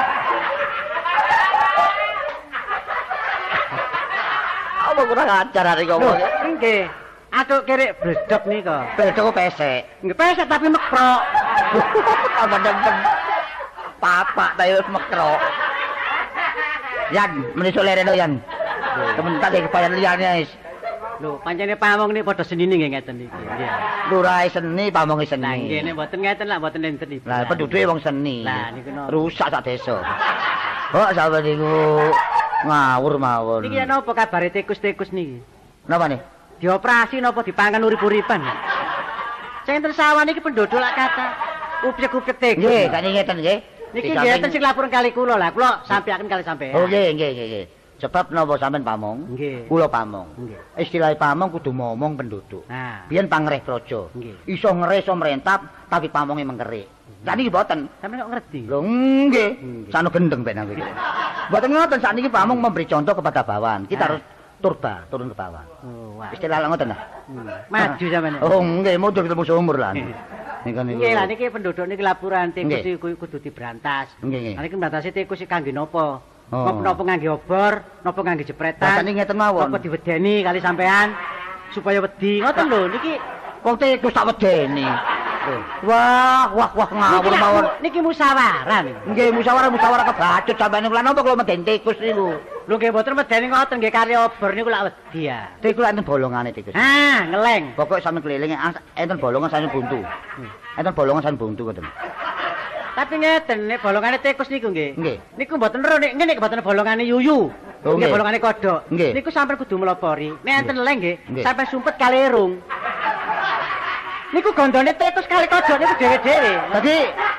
Apa kurang ajar hari ngomong. Nggih. Aku kiri bledok nika. Bedok pesek. Nggih pesek tapi mekrok. Apa demen. Papak ta wis mekro. Yan, menisuk lereno Yan. Temen tak kepayan liyane wis. Lho, pancene pamong niku padha senine nggih ngeten niki. Nggih. Lurahe seni, pamonge seni. Lah nggih nek mboten ngeten lah mboten enten ibu. Lah penduduke wong seni. Lah niku no. Rusak sak desa. Kok sampe niku ngawur mawon. Niki napa kabare tikus-tikus niki? Napa nih? Dioperasi napa dipangan urip-uripan? Sing enten sawah niki penduduk lak kata. Upyek-upyek tikus. Nggih, kan ngeten nggih. Niki nggih enten sing laporan kali kula lah. Kula sampeaken kali sampean. Oh nggih. Sebab napa sampean pamong? Nggih. Kula pamong. Nggih. Istilah pamong kudu ngomong penduduk. Nah. Biyen pangreh praja. Nggih. Iso ngres iso merentap tapi pamonge mengkerik. Sakniki mboten. Sampeyan kok ngerti? Lho nggih, sano gendeng ben aku iki. Mboten ngoten sakniki pamong memberi contoh kepada bawahan. Kita harus turba, turun ke bawah. Oh, wah. Istilah ngoten lah. Maju sampeyan. Oh nggih, mundur ketemu seumur lah. Niku niku. Nggih lah niki penduduk niki laporan tikus Nggih. iki kudu diberantas. Nggih. Lah niki mbantasi tikus iki kangge napa? Oh. Napa ngangge obor, napa ngangge jepretan? Rasane ngeten mawon. Napa diwedeni kali sampean supaya wedi. Ngoten lho niki Wong tikus tak wedeni. Wah ngawur mawon. Niki musyawarah niku. Nggih musyawarah kebacut sampeyan kula napa kula meden tikus niku. Lho nggih mboten medeni ngoten nggih karya obor niku lak wedi ya. Tikus enten bolongane tikus. Ah, ngeleng. Pokok sampe keliling enten bolongan sampe buntu. Enten bolongan sampe buntu ngoten. Tapi ngeten nek bolongane tikus niku nggih. Nggih. Niku mboten ero nek nek mboten bolongane yuyu. Oh, Nggih nggih. bolongane kodhok. Nggih. Niku sampeyan kudu melopori. Nek enten leng nggih, Nggih. sampeyan sumpet kali irung. Niku gondone tikus kali kodhok niku dhewe-dhewe. Dadi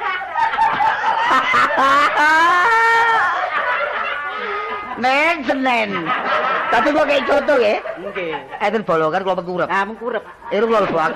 Nen senen. Tapi kok kayak contoh ya. Nggih. Enten bolongan kula mengkurep. Ah mengkurep. Irung kula lebuak.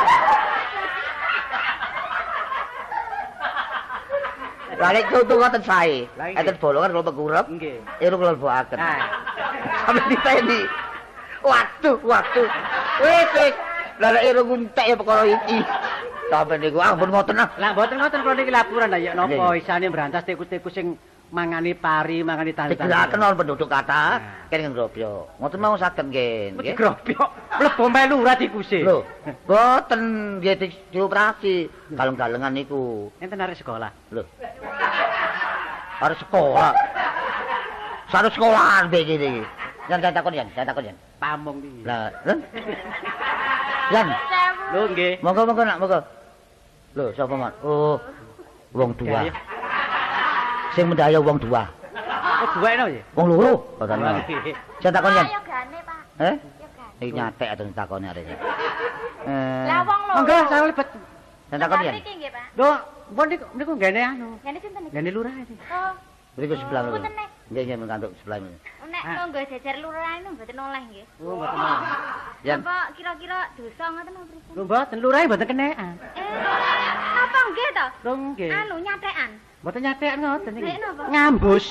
Lah nek contoh ngoten sae. Lah, nggih. Enten bolongan kula mengkurep. Nggih. Irung kula lebuaken. Ah. Sampe diteni. Waduh. Wis. Lah nek irung entek ya perkara iki. Sampe niku ampun ngoten ah. Lah mboten ngoten kula niki laporan lah ya napa Nggih. isane berantas tikus-tikus sing mangani pari, mangani tali-tali. Digeraken on penduduk kata kene ngrobyo. Ngoten mau saged nggih. Mesti grobyo. Mlebu melu ora tikuse. Lho, boten nggih dioperasi. Galeng-galengan niku. Enten arek sekolah. Lho. Arep sekolah. Sareng sekolahan iki iki. Yan takon yan. Pamong iki. Lah, Yan, Lho nggih. monggo nak monggo. Lho, sapa man? Oh, wong tua. Gaya. Sing mendaya wong tua. Oh duwe no ya? Wong loro. Boten. Nggih. Saya takon yan. Ayo gane, Pak. Eh? Yo gane. Iki nyatek atau takone arek. Lah wong lho. Monggo saya lebet. Saya takon yan. Iki nggih, Pak. Lho, mpun niku ngene anu. Gane sinten iki? Ngene lurah iki. Oh, Mriku sebelah lho. Punten, Nek. Nggih mengantuk sebelah. nek monggo jajar lurahan niku mboten oleh nggih. Oh, mboten mau. Yan. Apa kira-kira dosa ngoten apa pripun? Lho mboten lurah mboten kenekan. Napa nggih to? Lho nggih. Anu nyatekan. Mboten nyatek ngoten iki. Lek napa? Ngambus.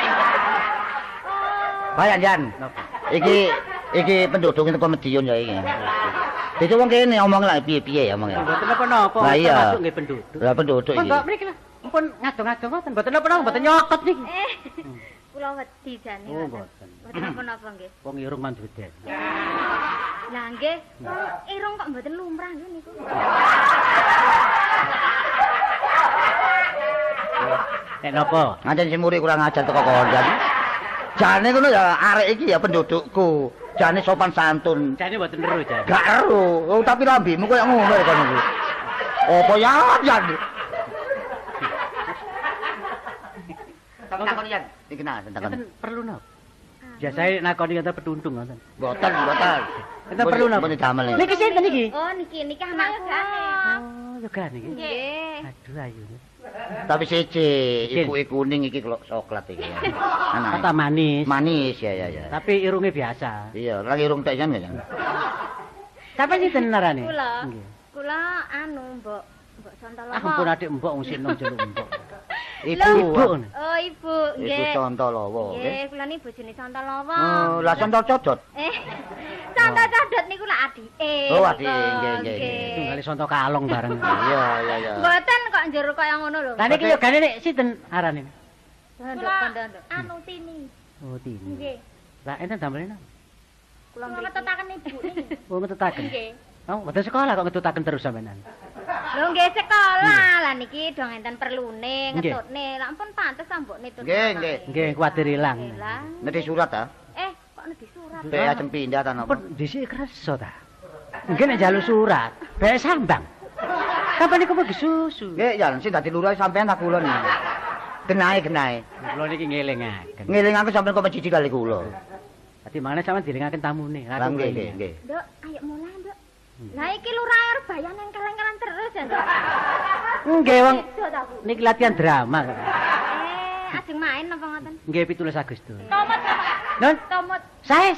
Oh. Bayan Yan. Napa? Iki penduduk itu Medion ya iki. Dadi wong kene omong lah piye-piye ya omong ya. Mboten napa-napa. Lah iya. Termasuk nggih penduduk. Lah penduduk iki. Monggo mriki lah. Mpun ngadong-adong ngoten mboten napa-napa, mboten nyokot niki. Kula wedi jane. Oh, mboten. Mboten napa-napa nggih. Wong irung manduden. Lah nggih, irung kok mboten lumrah nggih niku. Nek napa? Ngancen si muri kurang ajar teko kondang. Jane ngono ya arek iki ya pendudukku. Jane sopan santun. Jane mboten ero jan. Gak ero. Oh, tapi lambimu koyo ngono ya kan iki. Apa ya Yan? Takon Yan. Iki nah takon. Enten perlu napa? Biasane nakoni enten petuntung ngoten. Boten. Enten perlu napa? Mun damel iki. Niki sinten niki? Oh niki anak kula. Oh, yogan iki. Nggih. Aduh ayu. Tapi siji, ibuke kuning iki kok coklat iki. Kata manis. Manis ya. Tapi irunge biasa. Iya, lagi irung tek jan ya. Sampai sinten narane? Kula. Nggih. Kula anu, Mbok Sontolowo. Ampun adik mbok wong sing nang jero mbok. Ibu. Oh, Ibu, Ibu nggih. Sontolowo. Nggih, kula niki bojone Sontolowo. Oh, lah Sontol codot. Sontol codot niku lak adike. Oh, adike, nggih. Tunggale sonto kalong bareng. Iya. Mboten kok njero kaya ngono lho. Lah niki yogane nek sinten arane? Nduk. Anu Tini. Oh, Tini. Nggih. Lah enten damel Kula ngetutaken Ibu niki. Oh, ngetutaken. Nggih. Oh, mboten sekolah kok ngetutaken terus sampean. Lho nggih sekolah. Lah niki do ngenten perlune Nggih. ngetutne. Lah ampun pantes ambok nitut. Nggih. Nggih, kuwatir ilang. Lah. Nek surat ta? Kok di surat. Be ajeng pindah ta napa? Pun dhisik kersa ta. Nggih nek njaluk surat, bae sambang. Sampeyan niku pergi susu. Nggih, ya sing dadi lurah sampean tak kula niki. Genahe. Kula niki ngelingaken. Ngelingaken sampean kok mencicipi kali kula. Dadi mangane sampeyan dilingaken tamune. Lah nggih. Nduk, ayo mulai, Nduk. Lah iki lurah Arbayan yang kaleng-kaleng terus ya, Nduk. Nggih, wong Iso ta, Bu? niki latihan drama. Ajeng main apa ngoten? Nggih 17 Agustus. Tomot, Non, tomot. saya.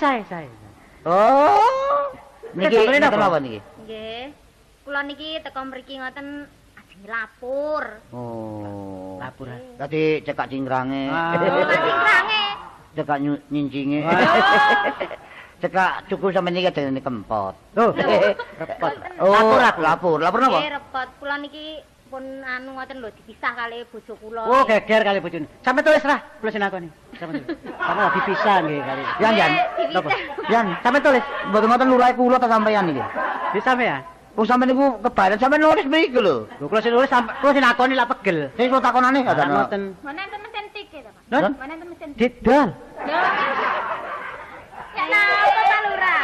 Oh. Niki Sampeyan napa napa? niki? Nggih. Kula niki teko mriki ngoten ajeng lapor. Oh. Lapor. Dadi cekak cingrange. Cingrange. Cekak nyincinge. Cekak cukup sampe niki jenenge kempot. Oh, repot. Oh, lapor napa? Nggih, repot. Kula niki pun anu ngoten lho dipisah kali bojo kula. Oh, geger kali bojone. Sampe tulis lah, kula sinakoni. Sampe tulis. Sampe lagi dipisah nggih kali. Yan. Napa? Yan, sampe tulis. Mboten ngoten lurahe kula ta sampeyan niki. Di sampean. Wong sampeyan niku kebaran sampeyan nulis mriki lho. Lho kula sing nulis sampe kula sinakoni lak pegel. Sing kula takonane Ada ngoten. ngoten. Mana enten mesin tiket ta, Pak? Non, Mana enten mesin tiket? didol. Ya napa Pak Lurah?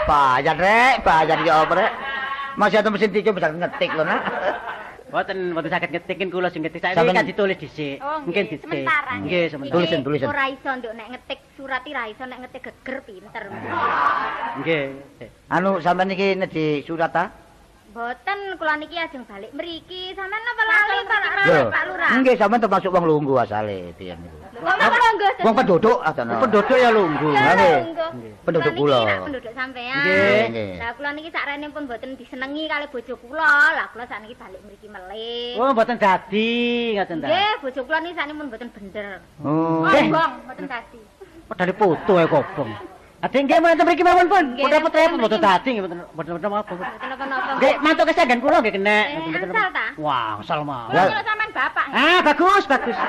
Bayar ya apa rek? Masih ada mesin tiket bisa ngetik lho nak. Mboten saged ngetikin kula sing ngetik. Saiki Sampeyan- kan ditulis dhisik. Oh, Mungkin nggih. dicek. Sementara. Nggih, sementara. Tulisin. Ora iso nduk nek ngetik surat iki ra iso nek ngetik geger pinter. Nggih. Anu sampeyan niki nedhi surat ta? Mboten, kula niki ajeng balik mriki. Sampeyan napa lali Lho, Pak Lurah? nggih sampeyan termasuk wong lungguh asale biyen niku. Wong napa longgo? Wong penduduk adana. Penduduk ya lungguh. Nggih. Penduduk kula. kula. Niki penduduk sampean. Nggih. Lah kula niki sakrene pun mboten disenengi kali bojo kula. Lah kula sakniki balik mriki melih. Oh, mboten dadi, ngoten ta. Nggih, bojo kula niki sakniki pun mboten bener. Oh. Kobong, mboten dadi. Padahal foto ya kobong. Ade nggih mboten mriki mawon pun. Nggih, Mboten repot mboten mboten dadi nggih mboten apa. Mboten napa-napa. Nggih, mantuk kesenggan kula nggih kena. Angsal ta? Wah, asal mah. Kula kira sampean bapak. Ah, bagus.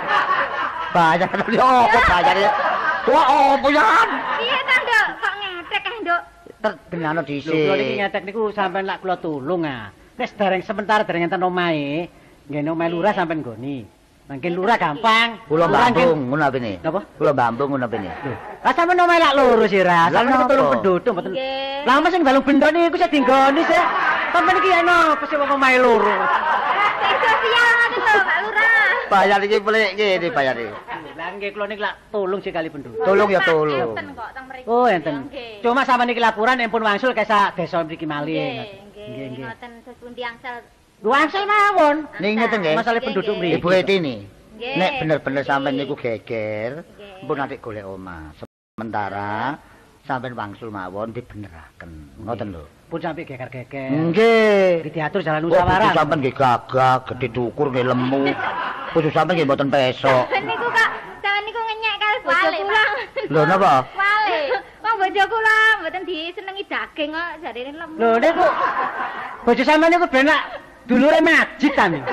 Bayar yo apa bayar ya? Tua opo yan? Piye ta, Nduk? Kok ngetek kae, Nduk? Terbenano Lho, kula niki dhisik. ngetek niku sampean lak kula tulung ah. Wis dereng sementara dereng enten omahe. Nggih omahe lurah sampean nggoni. Mangke lurah gampang. Kula Lurah nggih- Bambung ngono apine? Napa? Kula Bambung ngono apine? Lah sampean omahe lak loro sih ra. Lah, Sampeyan niku napa? tulung penduduk mboten. Nggih. Lah mas sing balung bendok niku sing dinggoni sih. Sampeyan iki ana apa sih wong omahe loro. Sosial ngoten lho, Pak Lurah. Bayar iki pelik ngene bayar iki. Lah nggih kula niki lak tulung sekali penduduk. Tolong ya tolong. Enten kok teng mriki. Oh, enten. Nggih. Cuma sampeyan niki laporan empun wangsul kesa desa mriki malih. Nggih, ngoten sepundi angsal. Lu wangsul mawon. Ning ngeten nggih. Masalah penduduk mriki. Ibu Eti nih. Nggih. Nek bener-bener sampean niku geger, Nggih. mpun nanti golek omah. Sementara sampean wangsul mawon dibeneraken. Ngoten lho. Pun sampai geger-geger. Nggih. Iki diatur jalan Oh, bojo musyawarah. sampean nggih gagah, gedhe dukur nggih lemu. Bojo sampean nggih mboten pesok. Niku kok sampeyan niku ngenyek kali bojo kula. Lho napa? Wale. Wong bojo kula mboten disenengi daging kok jarine lemu. Lho niku bojo sampean niku benak dulure majid ta niku.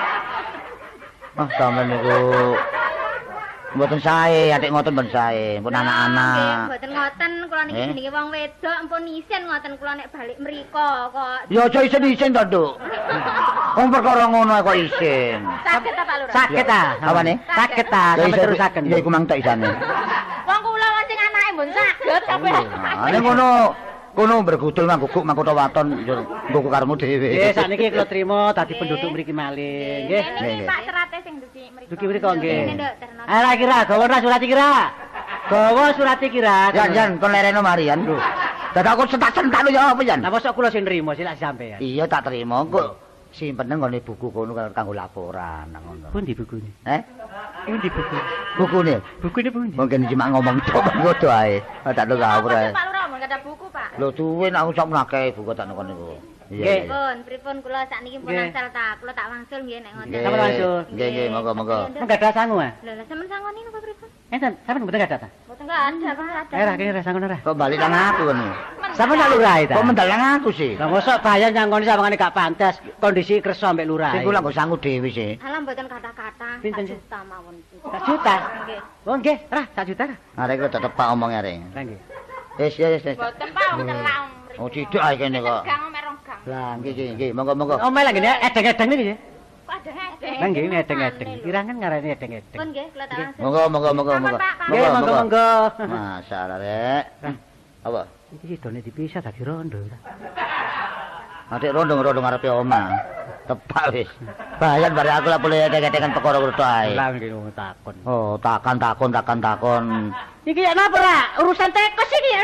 Ah, sampean niku mboten sae, atik ngoten mboten sae, pun Nggih, anak-anak. mboten ngoten kula niki jenenge wong wedok ampun isin ngoten kula nek balik mriko kok. Ya aja isin-isin to, Nduk. Wong perkara ngono kok isin. Saged ta Pak Lurah? Sakit ta? Apane? Sakit ta, Ya sampe iso- terusaken. Ya iku mang tok isane. Wong kula mancing anake mbon saged sampeyan. Nek kono bergudul mangguguk mangkono waton nggo karmu dhewe. Nggih, sakniki kula trima dadi penduduk mriki malih. Nggih. Niki Nggih. Pak Serate sing duki mriko. Duki mriko nggih. Ngene, Nduk, terno. Ala kira gawa ra surat iki ra. Gawa surat iki ra. Jan kon lereno marian lho. Dadak aku sentak-sentak lho ya apa jan? Lah mosok kula sing nrimo sik lak sampean. Iya tak terima kok. simpen nang ngene buku kono kanggo laporan nang ngono. Pundi bukune? Pundi buku? Bukune? Bukune pundi? Mungkin cuma ngomong tok ngono ae. Tak ada ngawur ae. Pak Lurah mun ada buku, Pak. Lho suwe nek aku sakmono akeh buku tak nang niku. Nggih. Pripun kula sakniki pun angsal ta, kula tak wangsul nggih nek ngoten. Sampun wangsul. Nggih, monggo. Menggadah sangu ah? Lha sampean sangoni napa pripun? Enten, sampean mboten gadah ta? Mboten ada, Pak, ada. Ora kene sangun ora. Kok balik nang aku ngono. Sampeyan nak lurah ta? Kok mendal nang aku sih? Lah mosok bayan nyangoni sampeyan gak pantes, kondisi kersa mbek lurah. Sing kula nggo sangu dhewe sih. Alah mboten kata-kata, Pinten, 1 sih? juta mawon. 1 juta. Nggih. Oh nggih, ora 1 juta. Arek kok tetep Pak omong arek. Lah nggih. Wis. Mboten Pak, wong telang. Oh, tidak ae kene kok. Gang merong gang. Lah nggih, monggo. Omel lagi nih, edeng-edeng niki. Kok ada ngedeng? Lah nggih, edeng-edeng. Irangan ngarani edeng-edeng. Pun nggih, kula tak wangsul. Monggo. Nggih, monggo. Masalah rek. Apa? Iki sidone dipisah dadi rondo. Adik rondo ngarepe omah. Tepak wis. Bayan bare aku lah boleh edeng-edengan perkara ngono ae. Lah nggih takon. Oh, takon. Iki ya napa ora? Urusan tekos iki ya.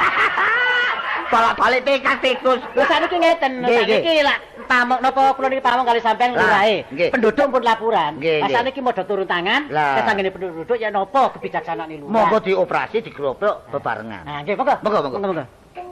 Balik tikus. Lha saniki ngeten, saniki lak pamong napa kula niki pamong kali sampean lurahe. Penduduk pun laporan. Lah saniki modho turun tangan, kesanggene penduduk ya napa kebijaksanaan lurah. Monggo dioperasi digroblok bebarengan. Nah, nggih, monggo.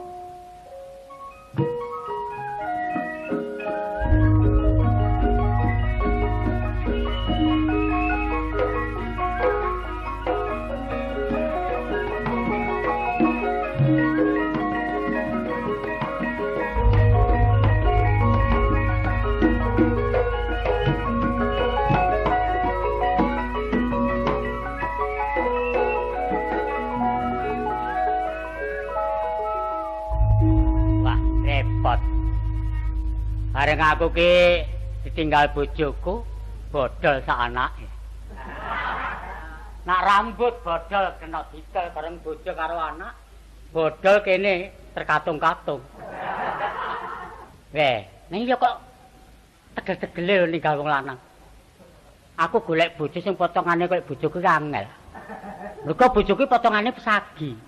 Bareng aku ki ditinggal bojoku, bodol sak anake. Nak rambut bodol kena didol bareng bojo karo anak, bodol kene terkatung-katung. Weh, ning ya kok tegel-tegele ninggal wong lanang. Aku golek bojo sing potongane koyo bojoku ki angel. Mergo bojoku potongane pesagi.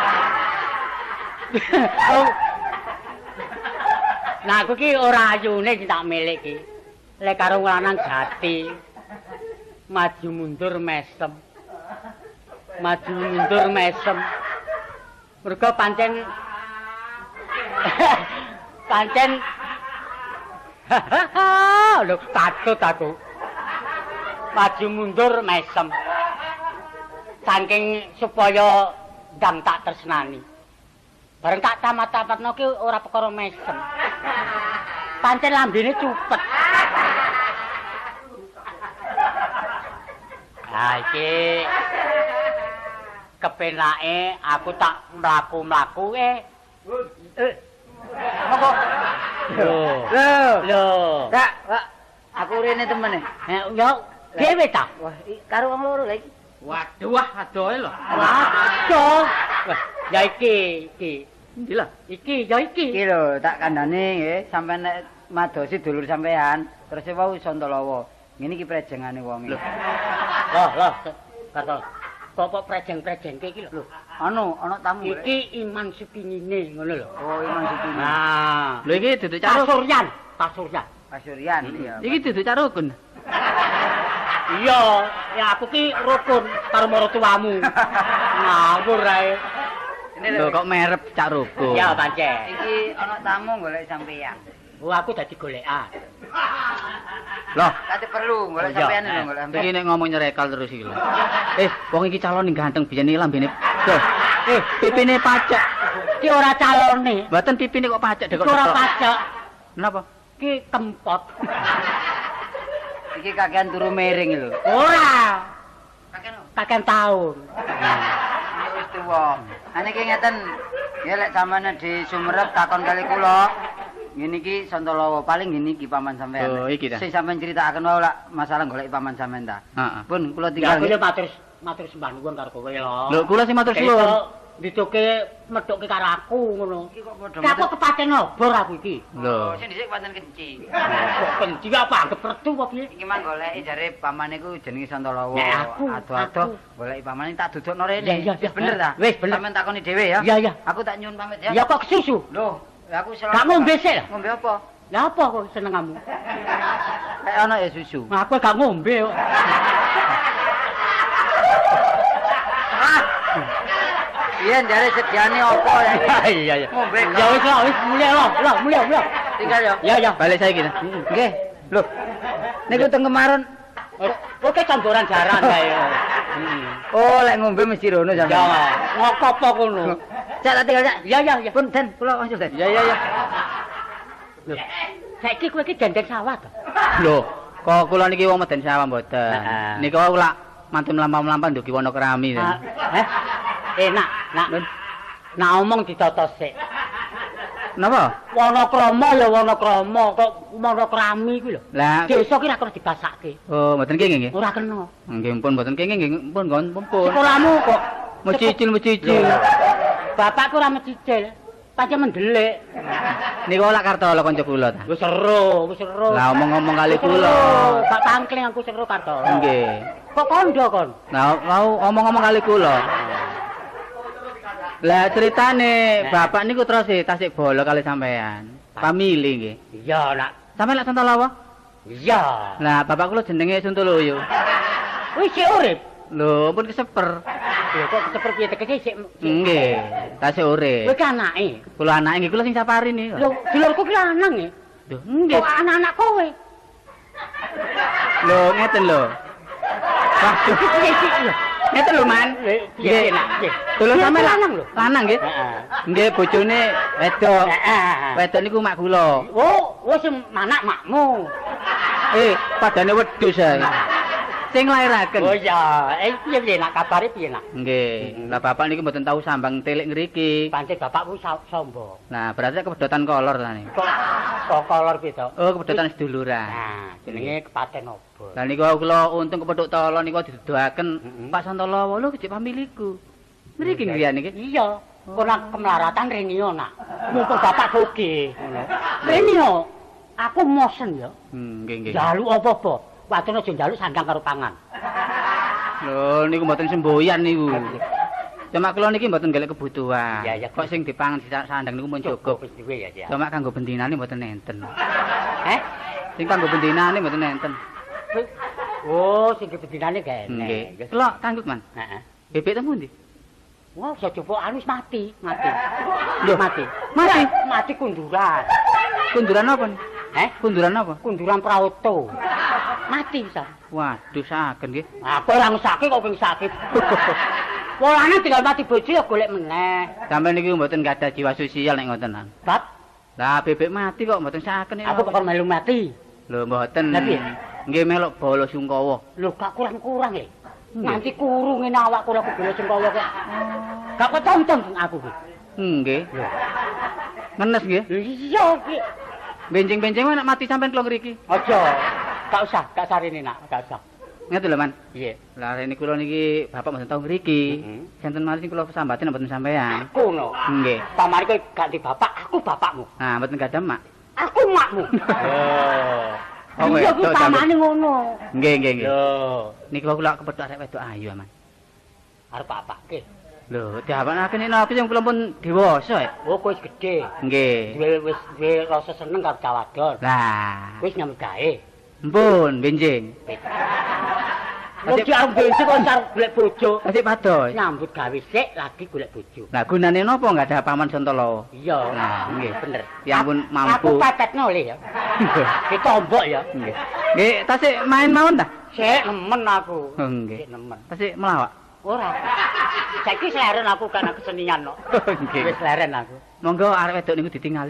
Nah aku ki ora ayune sing tak milih ki. Lek karo lanang jati. Maju mundur mesem. Mergo pancen lho katut aku. Maju mundur mesem. Saking supaya ndang tak tresnani. Bareng tak tamat-tamatno ki ora perkara mesem. Pancen lambene cupet. Ha iki kepenake aku tak mlaku-mlaku Monggo. Lho. Kak, aku rene temene. Yo dhewe ta? Wah, karo wong loro lha iki. Waduh, adohe lho. Waduh. Wah, ya iki. Endi lho? Iki lho, tak kandhane nggih, sampeyan nek madosi dulur sampean, terus wau Santalawa. Ngene iki prejengane wong iki. Loh, kata kok prejeng-prejengke iki lho. Ana tamu. Iki Iman Supingine ngono lho. Oh, Iman Supingine. Nah, lho iki duduk caro Pasuryan. Iya. Iki duduk caro rukun. Iya, ya aku ki rukun karo maratuwamu. Ngawur ae. Lho kok merep cak rukun. Ya, pancen. Iki ana tamu golek sampean. Oh, aku dadi golekan. Loh, kate perlu golek sampean lho golek. Iki nek ngomong nyerekal terus iki lho. Wong iki calon ganteng biyen iki lambene. Loh, pipine pacak. Ki ora calone. Mboten pipine kok pacak dek kok. Ora pacak. Kenapa? Ki kempot. Iki kakean turu miring lho. Ora. Kakean taun. Wis tuwa. Ane iki ngeten, ya lek sampeyan di Sumerep takon kali kula. Ngene iki Santalawa, paling ngene iki paman sampean. Oh, iki ta. Sing sampeyan critakaken wae lak masalah golek paman sampean ta. Heeh. Pun kula tinggal. Ya aku matur sembah nuwun karo kowe lho. Lho, kula sing matur suwun. Dituke medhuke karo aku ngono. Iki kok padha. Aku kepaten obor aku iki. Lho, sing dhisik pancen kenci. Kok kenci apa anggap pertu apa piye? Iki mang goleki jare pamane ku jenenge Santalawa. Nek Ado-ado goleki pamane tak dudukno rene. Iya, Bener ta? Wis bener. Sampeyan takoni dhewe ya. Iya. Aku tak nyuwun pamit ya. Ya kok kesusu? Loh, aku Gak ngombe sik. Ngombe apa? Lah apa kok seneng kamu? Kayak ana ya susu. Aku gak ngombe kok. Iya, jare sediane apa ya? Iya iya. Ngombe. Ya wis mulai lah, mulai. Tinggal ya. Ya ya. Balik saiki. Nggih. Lho. Niku teng kemarin Oke campuran jaran kae. oh lek ngombe mesti rono Ya, sampeyan. ngopo kono. Cak tak tinggal cak. Ya ya. Pun Den, kula masuk Den. Ya. Lho. Saiki kowe iki gendeng sawah to? Lho, kok kula niki wong meden sawah mboten. Heeh. Nika kula mantun mlampah-mlampah ndugi Wonokrami. Nak. Nak omong ditotos sik. Napa? Wonokrama ya Wonokrama, kok Wonokrami kuwi lho. Lah, Desa ki ra kena dibasake. oh mboten kenging nggih. Ora kena. Nggih pun mboten kenging nggih, pun nggon pun. Sekolahmu kok Mecicil. bapakku ora mecicil. Pancen mendelik. Nika lak Kartolo kanca kula ta. Wis seru. Lah omong-omong kali Seru. kula. Pak Pangkling aku seru Kartolo. Nggih. Kok kondo kon? Lah mau omong-omong kali kula. Lah ceritane bapak niku terus tasik bola kali sampean. Pamili nggih. Iya, Nak. Sampeyan lak Santolawa? Iya. Lah bapak kula jenenge Suntoloyo. Wis sik urip. Lho, pun keseper. Lho kok seperti tegese sik. Nggih, tasik urip. Kowe kan anake. Kula anake nggih kula sing sapari niku. Lho, dulurku ki lanang ya. Lho, nggih. Kok anak-anak kowe? Lho, ngeten lho. Waduh, piye sih lho? Ngeten lho, Man. Nggih, Nak. Dulur sampean lanang lho. Lanang nggih. Heeh. Nggih, bojone wedok. Heeh. Wedok niku mak kula. Oh, wis anak makmu. Padane wedhus ae. Sing lairaken. Oh iya, piye Nak kabare piye Nak? Nggih. Lah bapak niki mboten tahu sambang telik ngriki. Pancen bapakku sombong. Nah, berarti kepedotan kolor ta niku. Kok kolor beda. Oh, kepedotan seduluran. Nah, jenenge kepaten obor. Lah niku kula untung kepethuk tolo niku diduduhaken Mm-mm. Pak Santolawa lho kecik pamiliku. Mriki griyan niki. Iya, ora kemelaratan renio Nak. Mumpung bapak sugih ngono. Renio, aku mosen ya. Nggih. Njaluk apa-apa. Wadon aja njaluk sandang karo pangan. Lho niku mboten semboyan niku. Cuma kula niki mboten golek kebutuhan. Iya. Kok sing dipang sandang niku mun cukup. Wis duwe ya, ya. Cuma kanggo bendinane mboten enten. Heh? Sing kanggo bendinane mboten enten. Oh, sing kebedinane gak Nggih. enek. Kula kangguk, Man. Heeh. Bebek temu ndi? Wah, bisa coba anu wis mati. Lho, Mati. mati? Mati kunduran. Kunduran apa nih? Kunduran apa? Kunduran prauto. Mati bisa. Waduh, saken nggih. Apa orang sakit kok pengen sakit. Polane tinggal mati bojo ya golek meneh. Sampai niki mboten gadah jiwa sosial nek ngoten. Bab, Lah bebek mati kok mboten saken ya. aku kok melu mati. Lho mboten. Lah piye? Nggih melok bala sungkawa. Lho gak kurang-kurang ya. Nggih. Nanti kuru ngene awakku ora kudu sengkawa kok. Gak ketonton aku ki. Nggih. Lho. Ngenes nggih. Iya ki. Benjing-benjing nek mati sampean kula ngriki. Aja. Gak usah, gak sarene nak, gak usah. Ngeten lho, Man. Iya. Lah rene kula niki bapak mboten tau ngriki. Senten mari sing kula sambaten mboten sampean. Aku no. Nggih. Pamane kowe gak di bapak, aku bapakmu. Nah, mboten gadah mak. Aku makmu. Oh, iya ku wedok pamane ngono. Nggih. Lho, Niki kula kepethuk arek wedok ayu, Man. arep apake? Lho, diapakake nek napa sing kula pun dewasa ya. Oh, kowe wis gedhe. Nggih. Duwe rasa seneng karo cah wadon. Lah, Wis nyambut gawe. mpun benjing. Lho ki arep bensin kok arep golek bojo. Asik pados. Nyambut gawe sik lagi golek bojo. Lah gunane napa enggak ada paman Santolo? Iya. Nah, nggih. Bener. Ya ampun Aku mampu. pepetno le ya. Ditombok ya. Nggih. Nggih, tasik main mawon ta? Sik nemen aku. Oh, nggih. Sik nemen. Tasik melawak. Ora. Saiki seleren aku karena kesenian no. Nggih. Wis leren aku. Monggo arek wedok niku ditingali.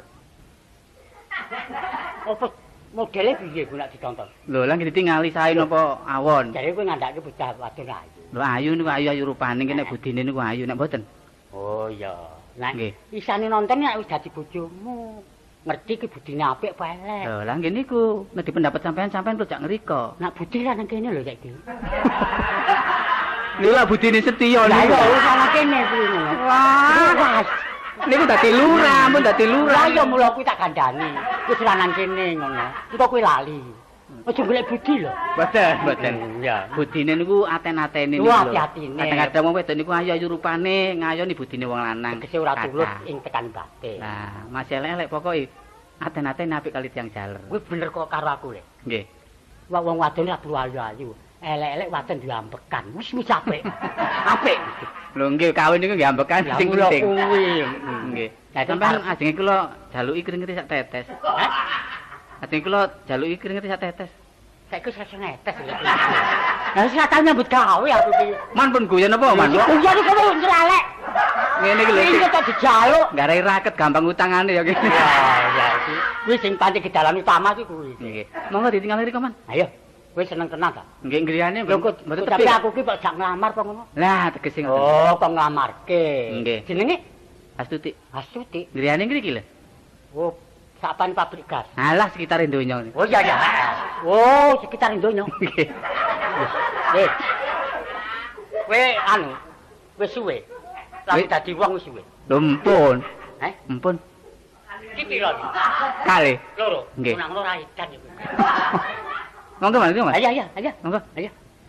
Apa modele piye ku nek ditonton? Lho, lah nggih ditingali sae napa awon. Jare kowe ngandhake bocah wadon ayu. Lho ayu niku ayu rupane nek budine niku ayu nek mboten. Oh iya. Nek Nggih. isane nonton nek wis dadi bojomu. Ngerti ki budine apik apa elek. Lho, lah nggih niku nek pendapat sampean kok jak ngriko. Nak budi ra nang kene lho saiki. Niku lah budine setya Lah niku. iya wis ana kene kuwi ngono. Wah. Niku dadi lurah, ampun dadi Lah lurah. iya mula kuwi tak kandhani. Wis ra nang kene ngono. Engko kuwi lali. Aja golek budi lho. Mboten. Ya. Budine niku aten-atene niku. Wah, lho. hati-hatine. Kadang-kadang wong wedok niku ayu rupane, ngayoni budine wong lanang. Tegese ora tulus Kathah. ing tekan batin. Nah, Mas elek pokoke aten-aten apik kali tiyang jaler. Kuwi bener kok karo aku le. Nggih. Wong wadon ra turu ayu-ayu. Elek-elek wadon diambekan. Wis apik. Apik. Lho nggih kawin niku nggih ambekan sing Lah penting. kuwi. Nggih. Lah sampean ajenge kula jaluki keringet sak tetes. Hah? Ajenge kula jaluki keringet sak tetes. Saiki wis ngetes. Lah wis tak nyambut gawe aku iki. Man pun guyon apa man? Guyon iki kowe njelek. Ngene iki lho. Iki kok dijaluk. Garai raket gampang utangane ya kene. Ya iki. Kuwi sing panti gedalan utama iki kuwi. Nggih. Monggo ditinggal mriko man. Ayo. Kowe seneng tenan ta? Nggih griyane Lho kok mboten tapi tepi. aku ki kok jak nglamar kok ngono. Lah tegese ngoten. Oh, kok nglamarke. Nggih. Jenenge Astuti. Astuti. Griyane ngriki lho. Oh, sapan pabrik gas. Alah sekitar donya. Oh iya ya. Oh, sekitar donya. Nggih. Eh. Kowe anu, wis suwe. Lagi dadi wong wis suwe. Lho mpun. Heh? Mpun. Iki piro? Kali. Loro. Nggih. Nang loro edan iki. Monggo Mas, monggo Mas. Ayo. Monggo. Ayo.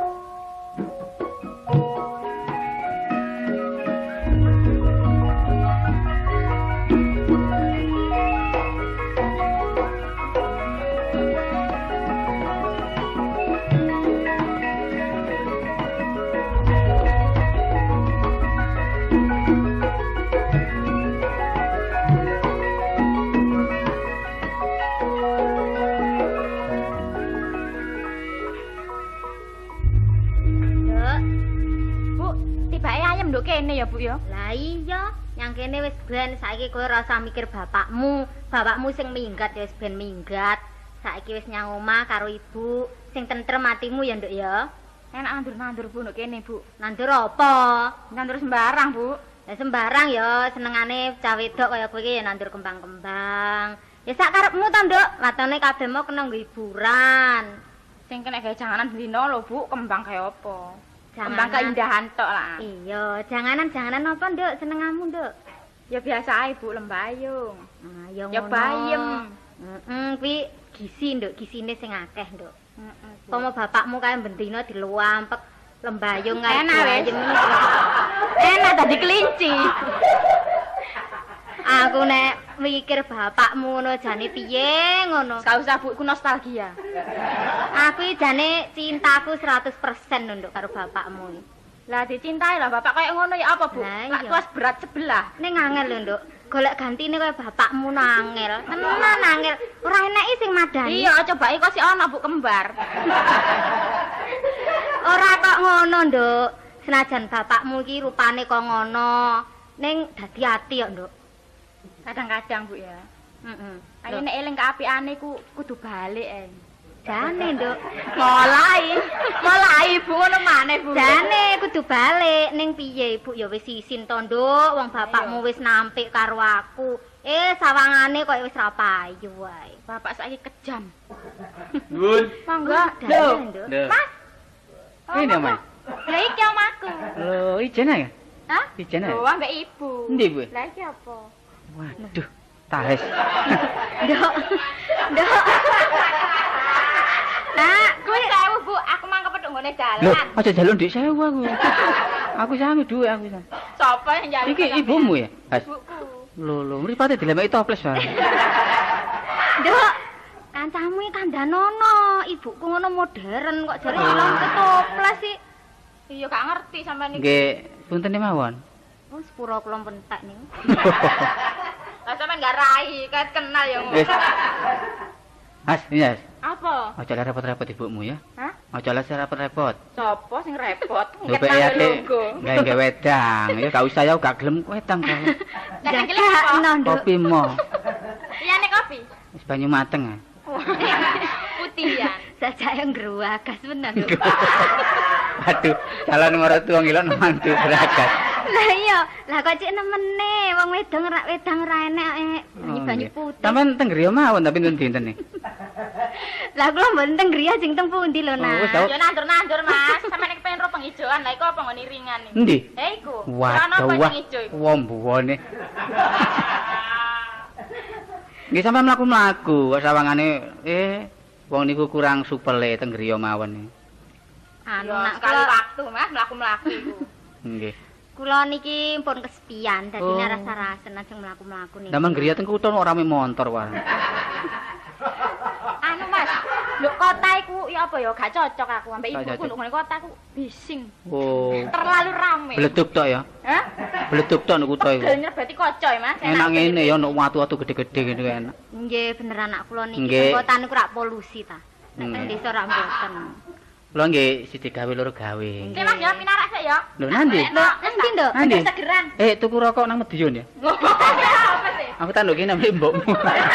Nduk, Bu, tibake ayam nduk kene ya, Bu ya. lah iya, yang kene wis ben saiki kowe ora usah mikir bapakmu. Bapakmu sing minggat ya wis ben minggat. Saiki wis nyang omah karo ibu, sing tentrem atimu ya, Nduk ya. Enak nandur-nandur Bu nduk kene, Bu. Nandur apa? Nandur sembarang, Bu. Ya sembarang ya, senengane cah wedok kaya kowe iki ya nandur kembang-kembang. Ya sak karepmu ta, Nduk. Watone kabeh mau kena nggo hiburan. Sing kena gawe janganan dino lho, Bu, kembang kaya apa? Kembang Janganan. keindahan tok lah. Iya, janganan apa, Nduk? Senenganmu, Nduk? Ya biasa ae, Bu, lembayung. Ah, ya Ya ngono. bayem. Kuwi gizi, Nduk, gisine sing akeh, Nduk. Heeh. Pomo bapakmu kaya bendina diluampek lembayung kaya Enak, wes. bayem ngono. Enak dadi kelinci. Aku nek mikir bapakmu ngono jane piye ngono. Gak usah, Bu, ku nostalgia. Aku iki jane cintaku 100% Nduk karo bapakmu. Lah dicintai lah bapak kayak ngono ya apa, Bu? Lah, Lak iya. tuas berat sebelah. Ning angel lho, Nduk. Golek gantine kaya bapakmu nangel. Tenan angel. Ora enek sing madani. Iya, coba kok si ana Bu kembar. Ora kok ngono, Nduk. Senajan bapakmu iki rupane kok ngono, ning dadi ati kok, Nduk. Kadang-kadang, Bu ya. Heeh. Ayo nek eling keapiane ku kudu balik Jane, Nduk. Mulai Bu ngono maneh, Bu. Jane kudu balik ning piye, Ibu ya wis isin to, Nduk. Wong bapakmu wis nampik karo aku. Sawangane kok wis ra payu wae. Bapak saiki kejam. Nun. Monggo. Jane, Nduk. Lho. Mas, Ini Mas. Lah iki omahku. Lho, ijen ae. Hah? Ijen ae. Lho, ambek ibu. Endi, Bu? Lah iki apa? Waduh, tahes. Nduk. Nduk. Nah, Kuwi sewu, Bu. Aku mangke pedhok nggone Lho, dalan. aja jaluk ndik sewu aku. Aku sami duwe aku. Sapa yang njaluk? Iki ibumu ya? Has. Ibuku. Lho, mripate dilemeki toples wae. Nduk. Kancamu iki kandhanono, ibuku ngono modern kok jare ilang ketoples sih. Iya gak ngerti sampean iki. Nggih, punten mawon. Oh, sepuro kula pentek niku. Lah sampean gak rai, ket kenal ya. Wis. Has, ini Has. Apa? Aja lah repot-repot ibumu ya. Hah? Aja lah repot-repot. Sopo sing repot? Lho Kenal ya logo. Nggak wedang. Ya gak usah ya gak gelem wedang kalau. Lah sing gelem apa? Jakno, Nduk. Kopi mo. Liyane kopi. Wis banyu mateng. Ah. Putihan. Sajake ngruwagas menan, Nduk. Aduh, calon mertua ngilok mantu beragat. Lah iya, lah kok cek nemene wong wedang ora enek banyu putih. Sampeyan teng griya mawon tapi nun dinten nih. Lah kula mboten teng griya jeng teng pundi lho, Oh, wis tau. Nak. Ya nandur-nandur, Mas. Sampeyan iki pengen ro penghijauan. Lah iku apa ngene ringan iki? Endi? Iku. Ora Waduh, apa wah. sing ijo iku. Wong buwone. Nggih sampeyan mlaku-mlaku, kok sawangane wong niku kurang supele teng griya mawon. Anu Ya, nak sekali kula waktu, Mas, mlaku-mlaku iku. Nggih. Kula niki pun kesepian, dadi rasa-rasen ajeng mlaku-mlaku niki. Ndaman griya teng kutho ora rame motor wae. Anu Mas, lho kota iku ya apa ya gak cocok aku ambek Gak ibuku cocok. lho ngene kota aku bising. Oh. Terlalu rame. Bleduk tok ya. Hah? Bleduk tok nek kutho iku. Pegel nyerbati kaca ya Mas. Enak ngene ya nek watu-watu gede-gede ngene ku enak. Nggih bener anak kula niki Nggih. teng kota niku rak polusi ta. Nek teng desa rak mboten. Kula nggih sithik gawe loro gawe. Oke Mas ya pinarak sik ya. Lho nandi? Lho, endi, Nduk? Nandi? Segeran. Tuku rokok nang Medion ya. Apa sih? Aku tak nduk kene mbek mbokmu.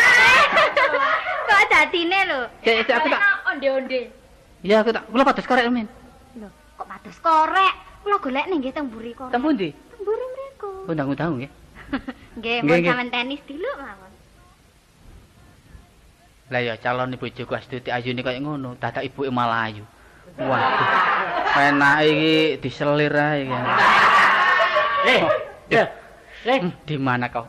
Kok dadine lho? Aku tak onde-onde. iya aku tak kula pados korek men. Lho, kok pados korek? Kula golek ning nggih teng mburi korek. Teng pundi? Teng mburi mriku. Undang-undang nggih. Nggih, Nggih, mun nggih. sampean tenis dulu mawon. Lah ya calon bojoku Astuti ayune kaya ngono, dadak ibuke malah ayu. Waduh. Enake iki diselir ae iki. Di mana kau?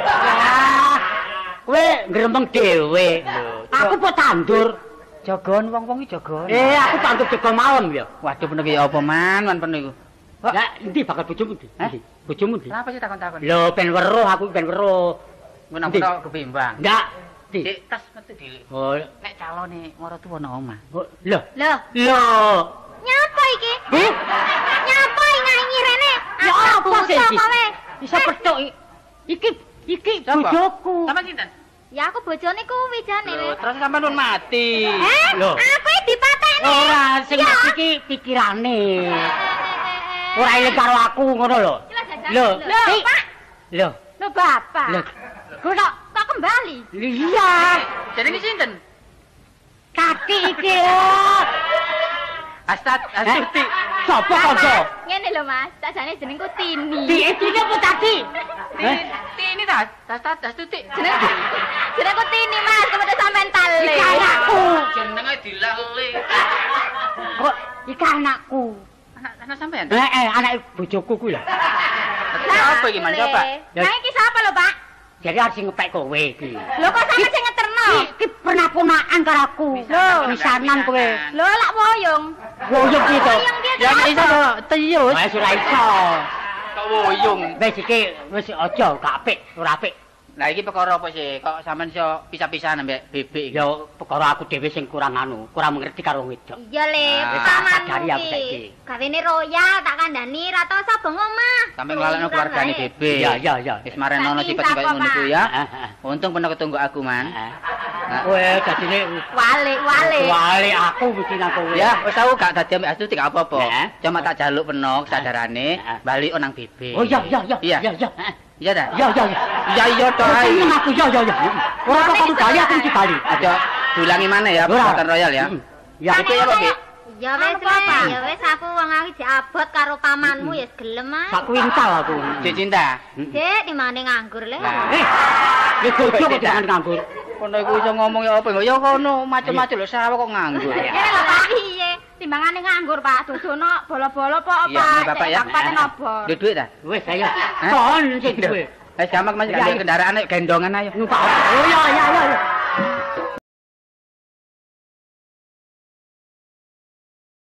Kowe ngremeng dhewe. Aku kok tandur. Jogon wong-wong iki jogon. Aku tandur jaga mawon ya. Waduh penek ya apa man penek iku. Lah, endi bakal bojomu ndi? Hah? Bojomu ndi? Kenapa sih takon-takon? Lho, ben weruh aku ben weruh. Menapa kebimbang? Ndak. Ndi? Dik tas metu dilik. Oh, Nek calone mara tuwa nang omah. lho. Lho, Lho. nyapa iki? Heh? Nyapa nyanyi rene? Ya apa sih iki? Kowe? Bisa petuk iki Sapa? bojoku. Sama sinten? Ya aku bojone kuwi jane. Lho, terus sampean pun mati. Lho. Aku dipatekne. Ora sing iki pikirane. Ora eling karo aku ngono lho. Lho, Lho, Pak. Lho. Lho Bapak. Lho. Kok kok kembali? Iya. Jadi ini sinten? Kaki iki lho. Astuti. Sopo kanca? Ngene lho Mas, sakjane jenengku Tini. Iki apa tadi? Ini tas Astuti. Jenengku Tini Mas, kemudian sampean tale. Iki anakku. Jenenge dilali. Kok iki anakku? Anak sampean? Anak bojoku kuwi lho. Apa iki man coba? Nah iki sapa lho, Pak? Jadi harus ngepek kowe iki. Lho kok sampe sing ngeterno? Iki pernah ponakan karo aku. Misanan kowe. Lho lak woyong. Woyong iki to. Woyong dia Ya nek iso teyus. Wes ora iso. Kok woyong. Wes iki wis aja gak apik, ora apik. Lah iki perkara apa sih? Kok sampean iso pisah-pisahan ambek bebek iki? Ya perkara aku dhewe sing kurang kurang mengerti karo wedok. Iya le, Ah, pamanmu sadari aku saiki. ki. Gawene royal tak kandhani ra tau sapa ngomah. Sampe nglalekno keluargane bebek. Iya. Wis marenono Saking sifat kaya sapa, ngono ku Ah, ya. Untung pernah ketunggu aku man. Kowe dadine Wale. wale aku mesti nang kowe. Ya, wis tau gak dadi ambek Astuti gak apa-apa. Heeh. Cuma tak jaluk peno sadarane bali nang bebek. Oh iya. Iya. Iya dah. Iya. Iya iya toh. ae. Seneng aku iya. Ora kok kamu bali aku mesti bali. Aja dulangi mana ya Ora. Buatan Royal ya. Ya. Itu ya apa, Ki? Ya wis le, ya wis aku wong aku diabot karo pamanmu ya gelem ae. Sak kuintal aku. Cik cinta. Dek dimane nganggur le. Lah. Ya bojo kok jangan nganggur. Kono iku iso ngomong ya apa ya kono macam-macam lho sawah kok nganggur. Ngene lho Pak, piye? Timbangane nganggur Pak, dodono bolo-bolo apa apa? Iya, ini Bapak ya. Bapak nopo? Duit duit dah. Wis ayo. Kon sing duwe. Wis gampang Mas, Iya, ganti iya. kendaraan ayo gendongan ayo. Numpak. Oh iya.